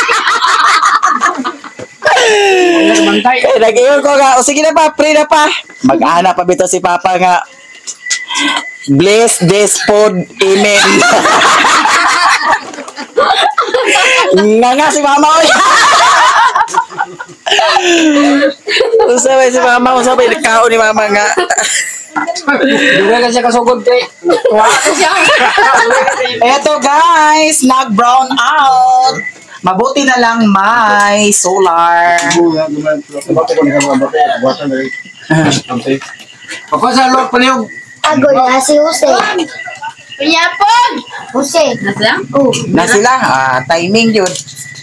Kaya nag-iyon ko nga. O sige na pa, pray na pa. Mag-ana pa bito si Papa nga. Bless this food. Amen. Nga nga si Mama. Usapay si Mama. Usapay nagkao ni Mama nga. Dugay ka siya kasugod kay. Eto guys, nag-brown out. Mabuti na lang may solar. Papasalo palihog. Agol na si Jose. Pinyapon! Jose. Nasa? Oh. Na sila, ah, timing yun.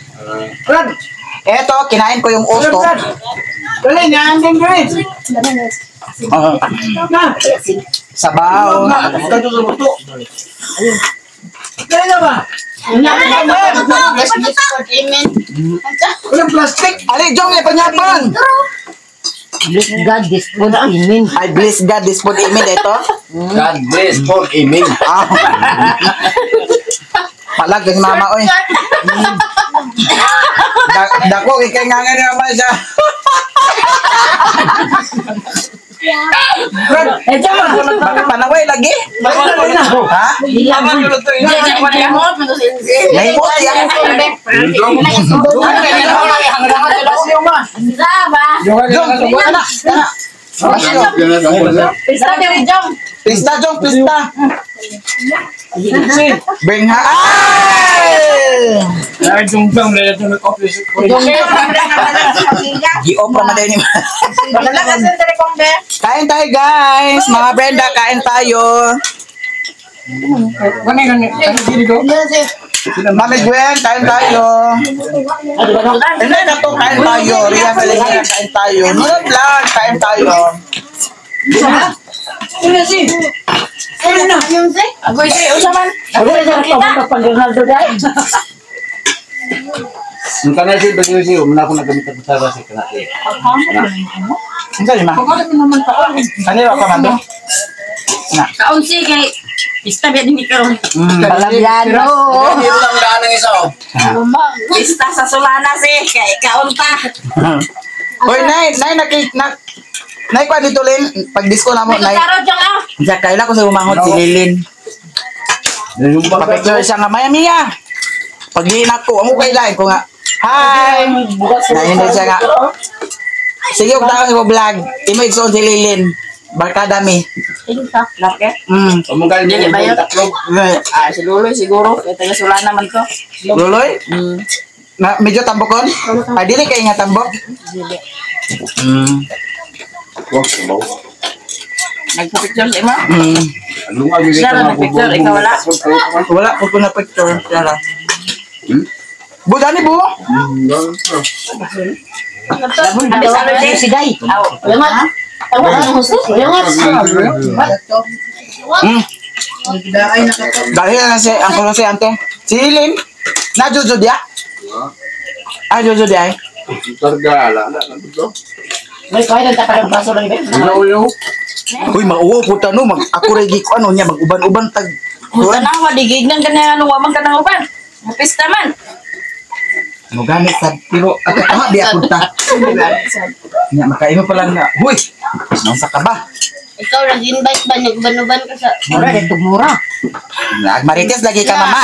Eto, kinain ko yung osto. Dali, naan din guys. Ah, sabaw. Dali na ba? Walang plastic. Ali, Jong, yapan-yapan. Bless God, this food imin. I bless God, this food imin ito. God bless for iming. Ah. Palag din mama, oy. Da- Dako, ikay nga nga ni mama siya. Bakit panaway lagi? Ha? May buti yan. Jong, anak, anak. Pista dari Jom! Pista, Jong, pista. Bring ha. Ay! Ay, jumblong na ito ng office. Gi-off naman din ni Kain tayo, guys. Mga Brenda, kain tayo. Kani, kani. Kani, dili ko. Mami Gwen, kain tayo. Hindi na to, kain tayo. Ria Felina, kain tayo. Nunod lang, kain tayo. Sino si? Ano na? Yung si? Agoy si Usaman! Agol na kita. Pag-Ronaldo dahil. Yung kanal si Bagyo siya, muna ako nagamit ang putara sa kanal. Ang sali, ma? Kanila ka, Mando? Na. Kaon si kay pista biya din karon. Palabyano. Hindi mo lang daan ng isa, oh. Pista sa Solana si kay kaon ta. Hoy, Nay, Nay, nakik, na, Nay, kwa dito, Lin. Pag-disco na mo, May Nay. karot dyan ah! Diya, kaila ko sa umahod si Lilin. Papicture siya nga, Maya Mia. Pag-iin ako, amo kailain ko nga. Hi! Nahinday siya nga. Sige, huwag tayo sa vlog. Imo iksoon si Lilin. Barkada mi. Lake. Mm. Among kayo Dili ba yun? tatlo. Ah, si Luloy siguro kay taga Solana man to. Luloy? Na, medyo tambokon? Ay, dili kayo nga tambok? Mm. Nagpa-picture sa imo. Mm. Anong agawin Siya na nag-picture, ikaw wala. Wala po ko na picture. Tara. Bu, dani bu? Abi sa Luloy si Day. Aw. Ulangat. Ulangat. Ulangat. Mm. Dahil na si, ang kuno si ante. Si Lilin. Na Jojo dia? Ah, Jojo dia eh. Targala. Ano May kaya na taparang baso lang ibig. ulo? Uy, mauwo po no. Mag, ako regi ko ano niya, mag-uban-uban tag. Kusa na wa digignan kana ano wa man kana uban. Pista man. Mo gamit sa pero ako tama biya punta. Nya makaimo pa lang na. Huy. Nasa ka ba? Ikaw nag-invite ba? Nag-uban-uban ka sa... Mura dito mura. Nagmarites lagi ka mama.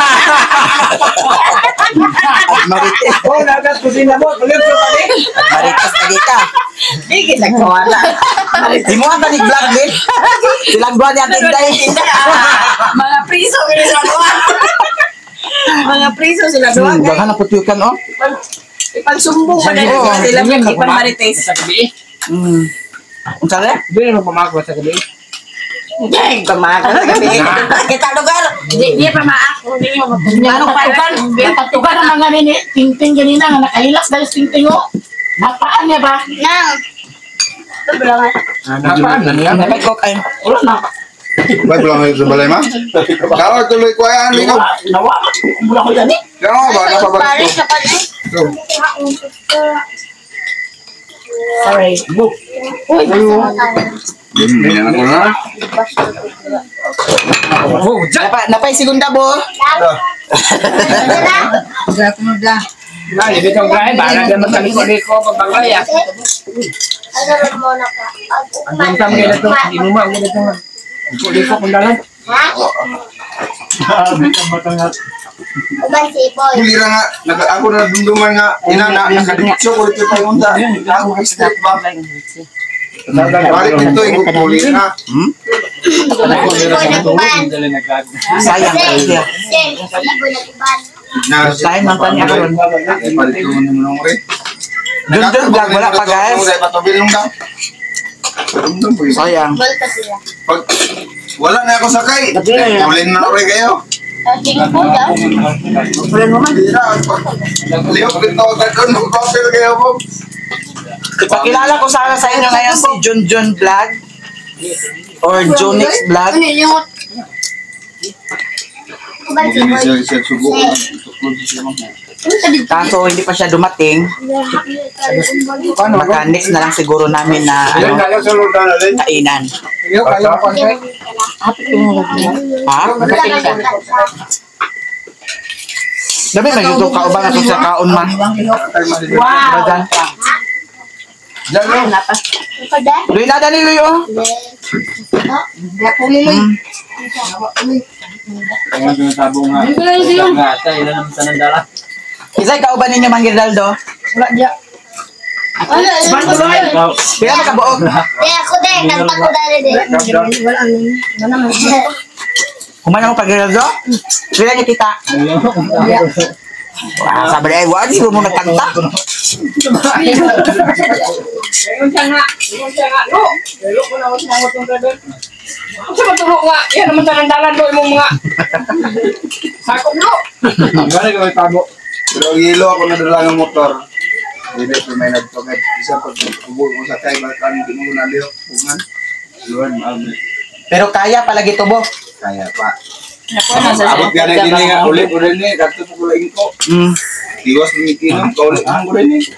Marites. Oh, nagas ko din na mo. Tuloy ko pa din. Marites lagi ka. Digi nagkawala. Di mo ang tanig vlog din. Silang buwan niya tinday. Mga priso sila duha. Mga priso sila duha. Hmm, baka naputyukan oh. Ipagsumbong pa dahil Oo. sila man ipang marites. Sa gabi. Hmm. Ang sari? Hindi naman pamako sa gabi. Dahil pamaka sa gabi. Kita lugar. Di di pa maak. Hindi mo Ano patukan? Patukan ang mga nini. Ting-ting ganina nga nakahilas dahil ting-ting o. Napaan niya ba? Nang! Ito ba lang ah? Apaan na niya? Napay ko kayo. Ulo na. Baik pulang sa balay ma. Kalau tuloy ko ayan ikaw. Nawa. Mula ko yan eh. Kaya ba napabalik Paris ko. ka pa rin. Sorry. Book. Uy. Hindi na ko na. Oh, Jack! Napay, napay segunda bo. Ay, ibig kong kain. Bahala din magkaliko-liko pagbangay ah. Agarap mo na ka. Ang ganda mo ganito. Hindi mo ma. Ang ganito nga. Liko kong dalan. Ha? Uban si Ipoy. Kulira nga naka ako na dumduman nga ina na nakaditso ko ito pa yung da. Ako step ba. Balik ito yung kulira. Hmm? Ipoy nag-uban. Dali naglag. Sayang Sen, kayo. Sen, Ipoy nag-uban. Na Kain man pa niya karon. Ay palit ko mo nung re. Dun dun vlog wala pa guys. Patubil nung daw. Dum boy. Sayang. Pag wala na ako sakay. Ulin na rin kayo. Ulin mo man. Liyo, dito ako doon. Mag-coffee kayo po. Ipakilala ko sana sa inyo ngayon si Jun Jun Vlog or Junix Vlog. Kaso hindi pa siya dumating. Mechanics na lang siguro namin na ano, kainan. Ha? Dabi may yuto ka ubang ato sa kaon man. Wow. Luy na dali luy oh. Isay ka uban ninyo Manggiraldo? Wala dia. Pila na kabuok? Eh, ako din. Nagpako dali din. Wala ano. Wala man. Kumana mo Pagiraldo? Pila niya kita? Wah, sabi ay wala di mo nagkanta. Ingon siya nga. Ingon siya nga. No. Lalo ko na ako sinangot ng kadon. Kasi matulog nga. Yan naman talandalan do imong mga. Sakop no. Gano'n ka may tabo. Pero hilo ako nadala ng motor. Hindi ko may nagtugad. Isa pag ubo mo sa kay balikan hindi mo na liyo. Bungan. Luan, maamin. Pero kaya palagi tubo. Kaya pa. Abot ka na din nga. Ulit, ulit ni. Dato po ko lang ko. Mm. Iwas ni Kinom. Kaulit ang ulit ni.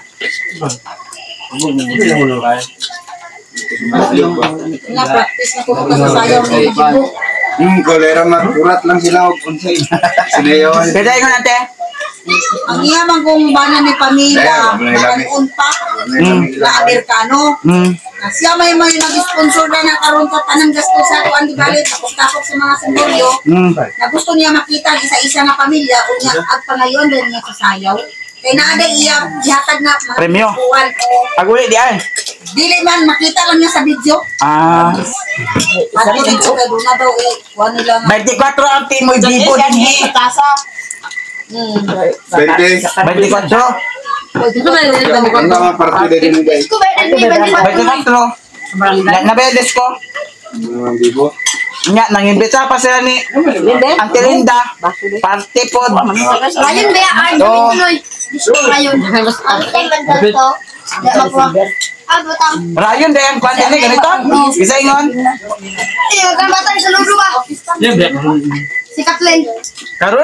Na-practice na ko sa sayaw ni Jibo. Hmm, kolera makurat lang sila og unsay. Sinayawan. Pwede ingon ante? Ang iyaman kong bana ni pamilya, Dahil, wala na unpa, Mm. na Amerikano. Mm. Siya may may nag-sponsor na na karon sa tanang gasto sa kuan di bali tapos-tapos sa mga sendoryo. Mm. Na gusto niya makita ang isa-isa na pamilya unya at pangayon din niya sa sayaw. Kay naada iya gihatag na mga Premyo. kuwan o Aguli di ay. dili man makita lang niya sa video. Ah, At dito kay doon na daw eh kuan nila nga. twenty-four ang timo Bibo din eh. Hmm. Pwede. twenty-four. Ang mga partida din guys. Ko ba din ba din twenty-four. Na nabedes ko. Mga bibo. Nya nangimbita pa sila ni ang Tirinda. Party pod. Ayun ba ay Oo. tuloy. Ayun. Ang tayo man to. Ah, butang. Rayon day ang kwante ni ganito. Isa ingon. Ayun, kan bata sa ludo ba? Si Kathleen. Karon?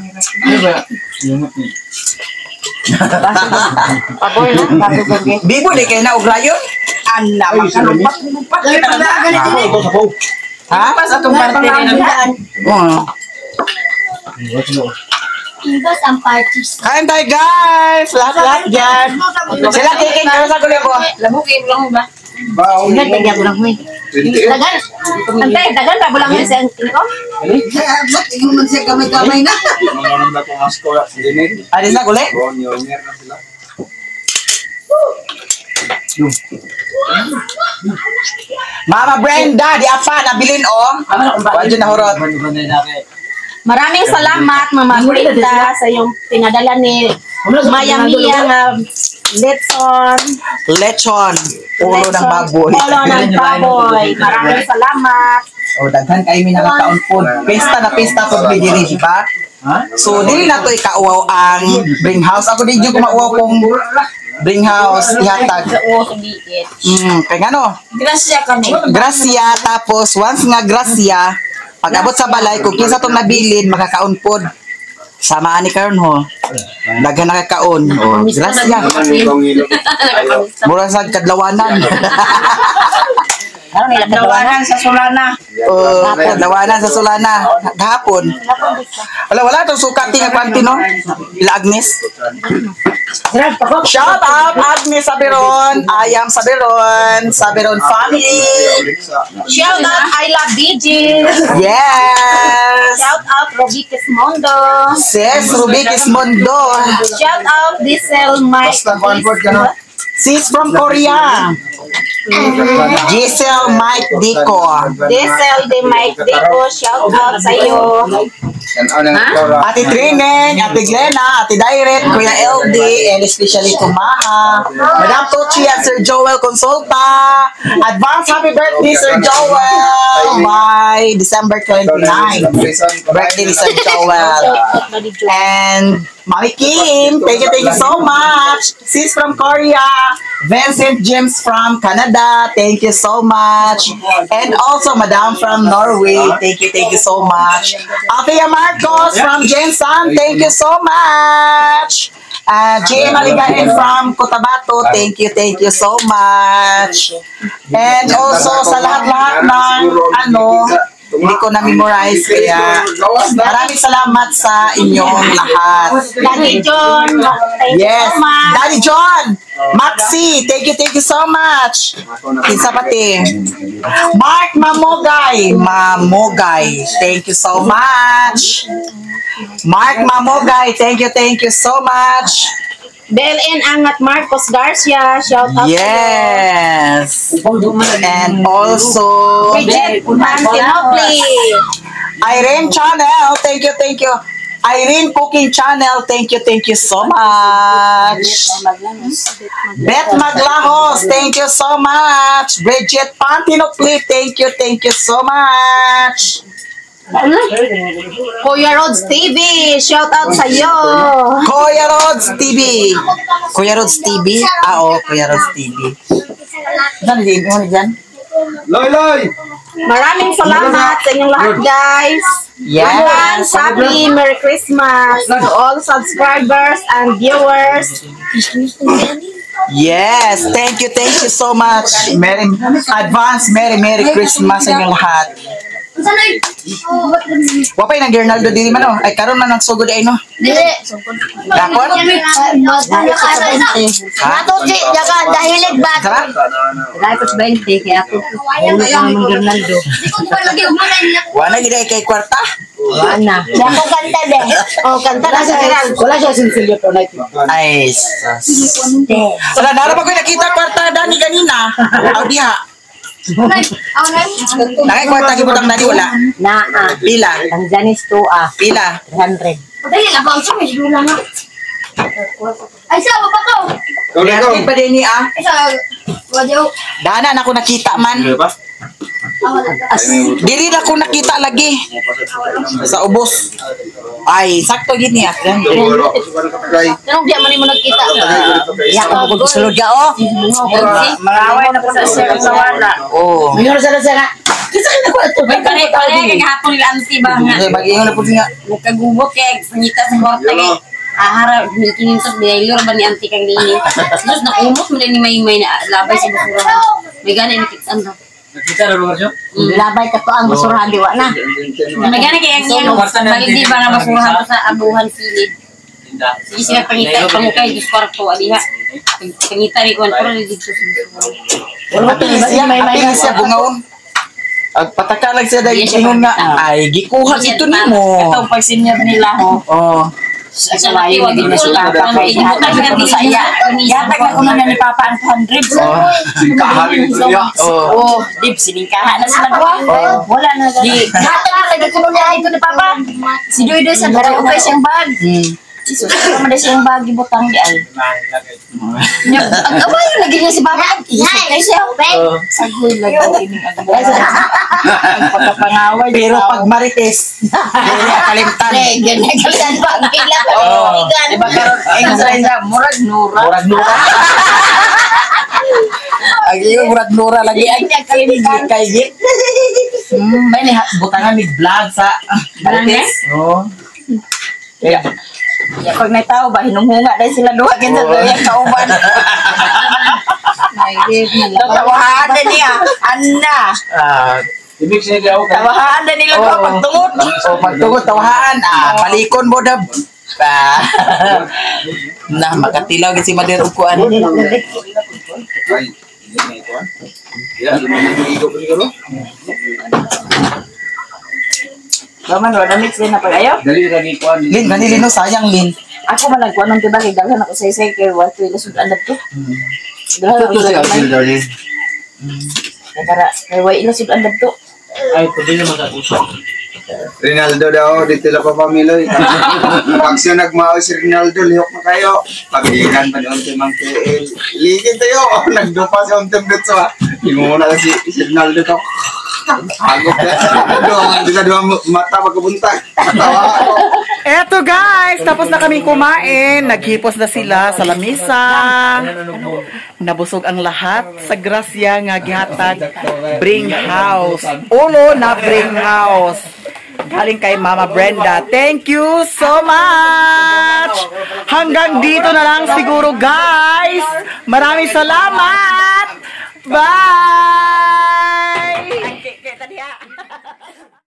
Paboy na, bago gabi. Bibo di kay na og rayon? Ala, makalumpat. Lumpat kita na. Ha? Pas atong parte ni nandaan. Oo. Ibas ang parties. Kain tayo guys! Lahat-lahat dyan! Sila kiking karo sa gulo ko. Labukin lang ba? Baon. Ingat lagi ako lang mo. Dagan. Antay, dagan ra bulang sa ko. Ba't ingon man siya kamay-kamay na. Mga nanda ko mas ko si Dinit. Alis na guli? Bon, yonyer na sila. Mama Brenda, di apa, nabilin o. Wadyo na hurot. Maraming salamat Mama Brenda sa iyong pinadala ni Maya Mia nga Letson. Lechon. Ulo ng baboy. Ulo ng baboy. Maraming salamat. O, daghan kayo mi nakakaon po. Pesta na pesta po bigiri, di ba? So, dili na to ikauwaw ang bring house. Ako di ko mauwaw kong bring house, ihatag. Oo, sugiit. Mm, kaya nga no? Grasya kami. Gracia, tapos once nga gracia, pag abot sa balay, kung kinsa itong nabilin, makakaon po. Samaan ni karon ho. Daghan nakakaon. O, gracia. Naman yung hilo. Mura sa kadlawanan. Ano nila kadawanan sa Solana. O, kadlawanan sa Solana. Gahapon. Wala, wala itong sukat nga kwanti, no? Ila Agnes. Shout out Agnes Sabiron. I am Sabiron. Sabiron family. Shout out I Love B Gs. Yes. Shout out Robiques Mondo. Sis Rubikis Mondo. Shout out Diesel Mike. Basta convert ka na. Sis from Korea. Giselle Mike Dico. Diesel de Mike Dico. Shout out sa iyo. Yan ang nagkara. Ate Trineng, Ate Glenna, Ate Direct, Kuya L D, and especially to Maha, Madam Tochi at Sir Joel Consulta. Advance happy birthday, Sir Joel, by December twenty-ninth. Birthday ni Sir Joel. And Mami Kim, thank you, thank you so much. Sis from Korea, Vincent James from Canada, thank you so much. And also Madam from Norway, thank you, thank you so much. Althea Marcos from Jensen, thank you so much. Uh, J M Aligain from Cotabato, thank you, thank you so much. And also sa lahat-lahat ng ano, hindi ko na-memorize, kaya maraming salamat sa inyong lahat. Daddy John, thank you Yes, so much. Daddy John, Maxi, thank you, thank you so much. Kinsa pati. Mark Mamogay, Mamogay, thank you so much. Mark Mamogay, thank you, thank you so much. Bel and Angat Marcos Garcia, shout out Yes. And also Bridget Mantinopli. Irene Channel, thank you, thank you. Irene Cooking Channel, thank you, thank you so much. Beth Maglahos, thank you so much. Bridget Pantinopli, thank you, thank you so much. Kuya Rods T V, shout out sa iyo. Kuya Rods T V. Kuya Rods T V? Ah, oo, Kuya Rods T V. Saan din mo dyan? Loy, loy! Maraming salamat sa inyong lahat, guys. Yes. Advance happy Merry Christmas to all subscribers and viewers. Yes, thank you, thank you so much. Merry, advance, Merry, Merry Christmas sa inyong lahat. Wapay ng Gernaldo dili man oh. Ay karon man nagsugod ay no. Dili. Dakon? Nato si jaga dahilig ba? Sara? Dapat twenty kaya ako. Ulo ka ng Ronaldo. Wala gid ay kay kwarta. Wala. Ako kanta de. Oh, kanta na sa Ronaldo. Wala siya sinsilyo to night. Ay. sus. Wala nara pa ko nakita kwarta dani kanina. Aw diha. Nakay kwarta gibutang dani wala. Naa. Pila? Ang Janis to ah. Pila? three hundred. Dali na ba? Sa may dula na. Ay sa baba ko. Ikaw na ikaw. Dati pa din ni ah. Ay sa wadyo. Dana na ako nakita man. Dili na ko nakita lagi. Sa ubos. Ay, sakto gid niya. Anong di man mo nagkita? Ya ko ko sulod ya oh. Maraway na po sa siya sa wala. Oh. Mayroon sa sa. Kisa ka na ko ito. May kare kare kay hapon nila anti ba nga. Ay, mag-ingon na po niya. Nagkagubot kay sangita sa kwarta kay ahara milkinin sa biyaylor ba ni anti kang nini. Tapos nakumot mo ni may may labay sa basura. May gani ni kitsan daw. Nakita na lugar siya? Labay ka to ang basurahan diwa na. May gani kay ang yan. Baldi ba na basurahan to sa abuhan silid. Sige sila pangita pamukay dos kwarto adiha. Pangita ni kon pero dito sa basura. Wala pa siya, may may siya bungaon. Ag pataka lang siya dahil ingon nga, ay gikuha ito nimo. Ito pagsinya nila ho. Oh. Sa layo din na sa papa. Ihatag na sa iya. Ihatag na kuno na ni papa ang two hundred. Oh. Singkahan ito niya. Oh. Oh, dip siningkahan na sila dua. Wala na di. Ihatag na lagi kuno niya ito ni papa. Si Doy Doy sa dara okay siyang bag. Siso sa man siyang bag gibutang di ay. Ang away yung lagi niya si papa. Kay siya. Sagoy lagi ini ang pagpapangaway. Pero pag marites, kaya kalimtan. Ganyan kalimtan pa. Oh. Diba karon ang sa murag nura. Murag nura. Agi yung murag nura lagi ay kalimtan kay git. Hmm, may ni butangan ni vlog sa marites. Oh. Ya. Ya pag may tao ba hinunghunga dahil sila duha kinsa Oh. doy ang kauban. Tawahan na niya. Anda. Ah, Ibig siya di ako. Tawahan na nila duha Oh. pagtungod. so pagtugod tawahan, ah, palikon mo dab. Ah. Nah, makatilaw gid si Mader og kuan. Ay, hindi na ito ah. Yan, lumigo pa siguro. Gaman ro na mix din na pagayo. Dali lagi kuan. Lin, ganili no sayang Lin. Ako man nagkuan ng tiba kay daghan ako sa isay kay one to ilasud andad to. Daghan ako sa kamay. darling. Kaya kay way ilasud andad to. Ay, pwede naman sa puso. Rinaldo daw, dito lang pa pamiloy. Pag siya nagmao si Rinaldo, lihok na kayo. Pag-iingan pa ni Ontem ang K L. Ligid tayo. Nagdupa si Ontem dito. Hindi mo muna si, si Rinaldo to. Agok na. Doon, bisa dua mata magkabuntag. Tawa ako. Eto guys, tapos na kaming kumain. Naghipos na sila sa lamisa. Nabusog ang lahat sa grasya nga gihatag Bring House. Ulo na Bring House. Galing kay Mama Brenda. Thank you so much! Hanggang dito na lang siguro guys. Maraming salamat! Bye!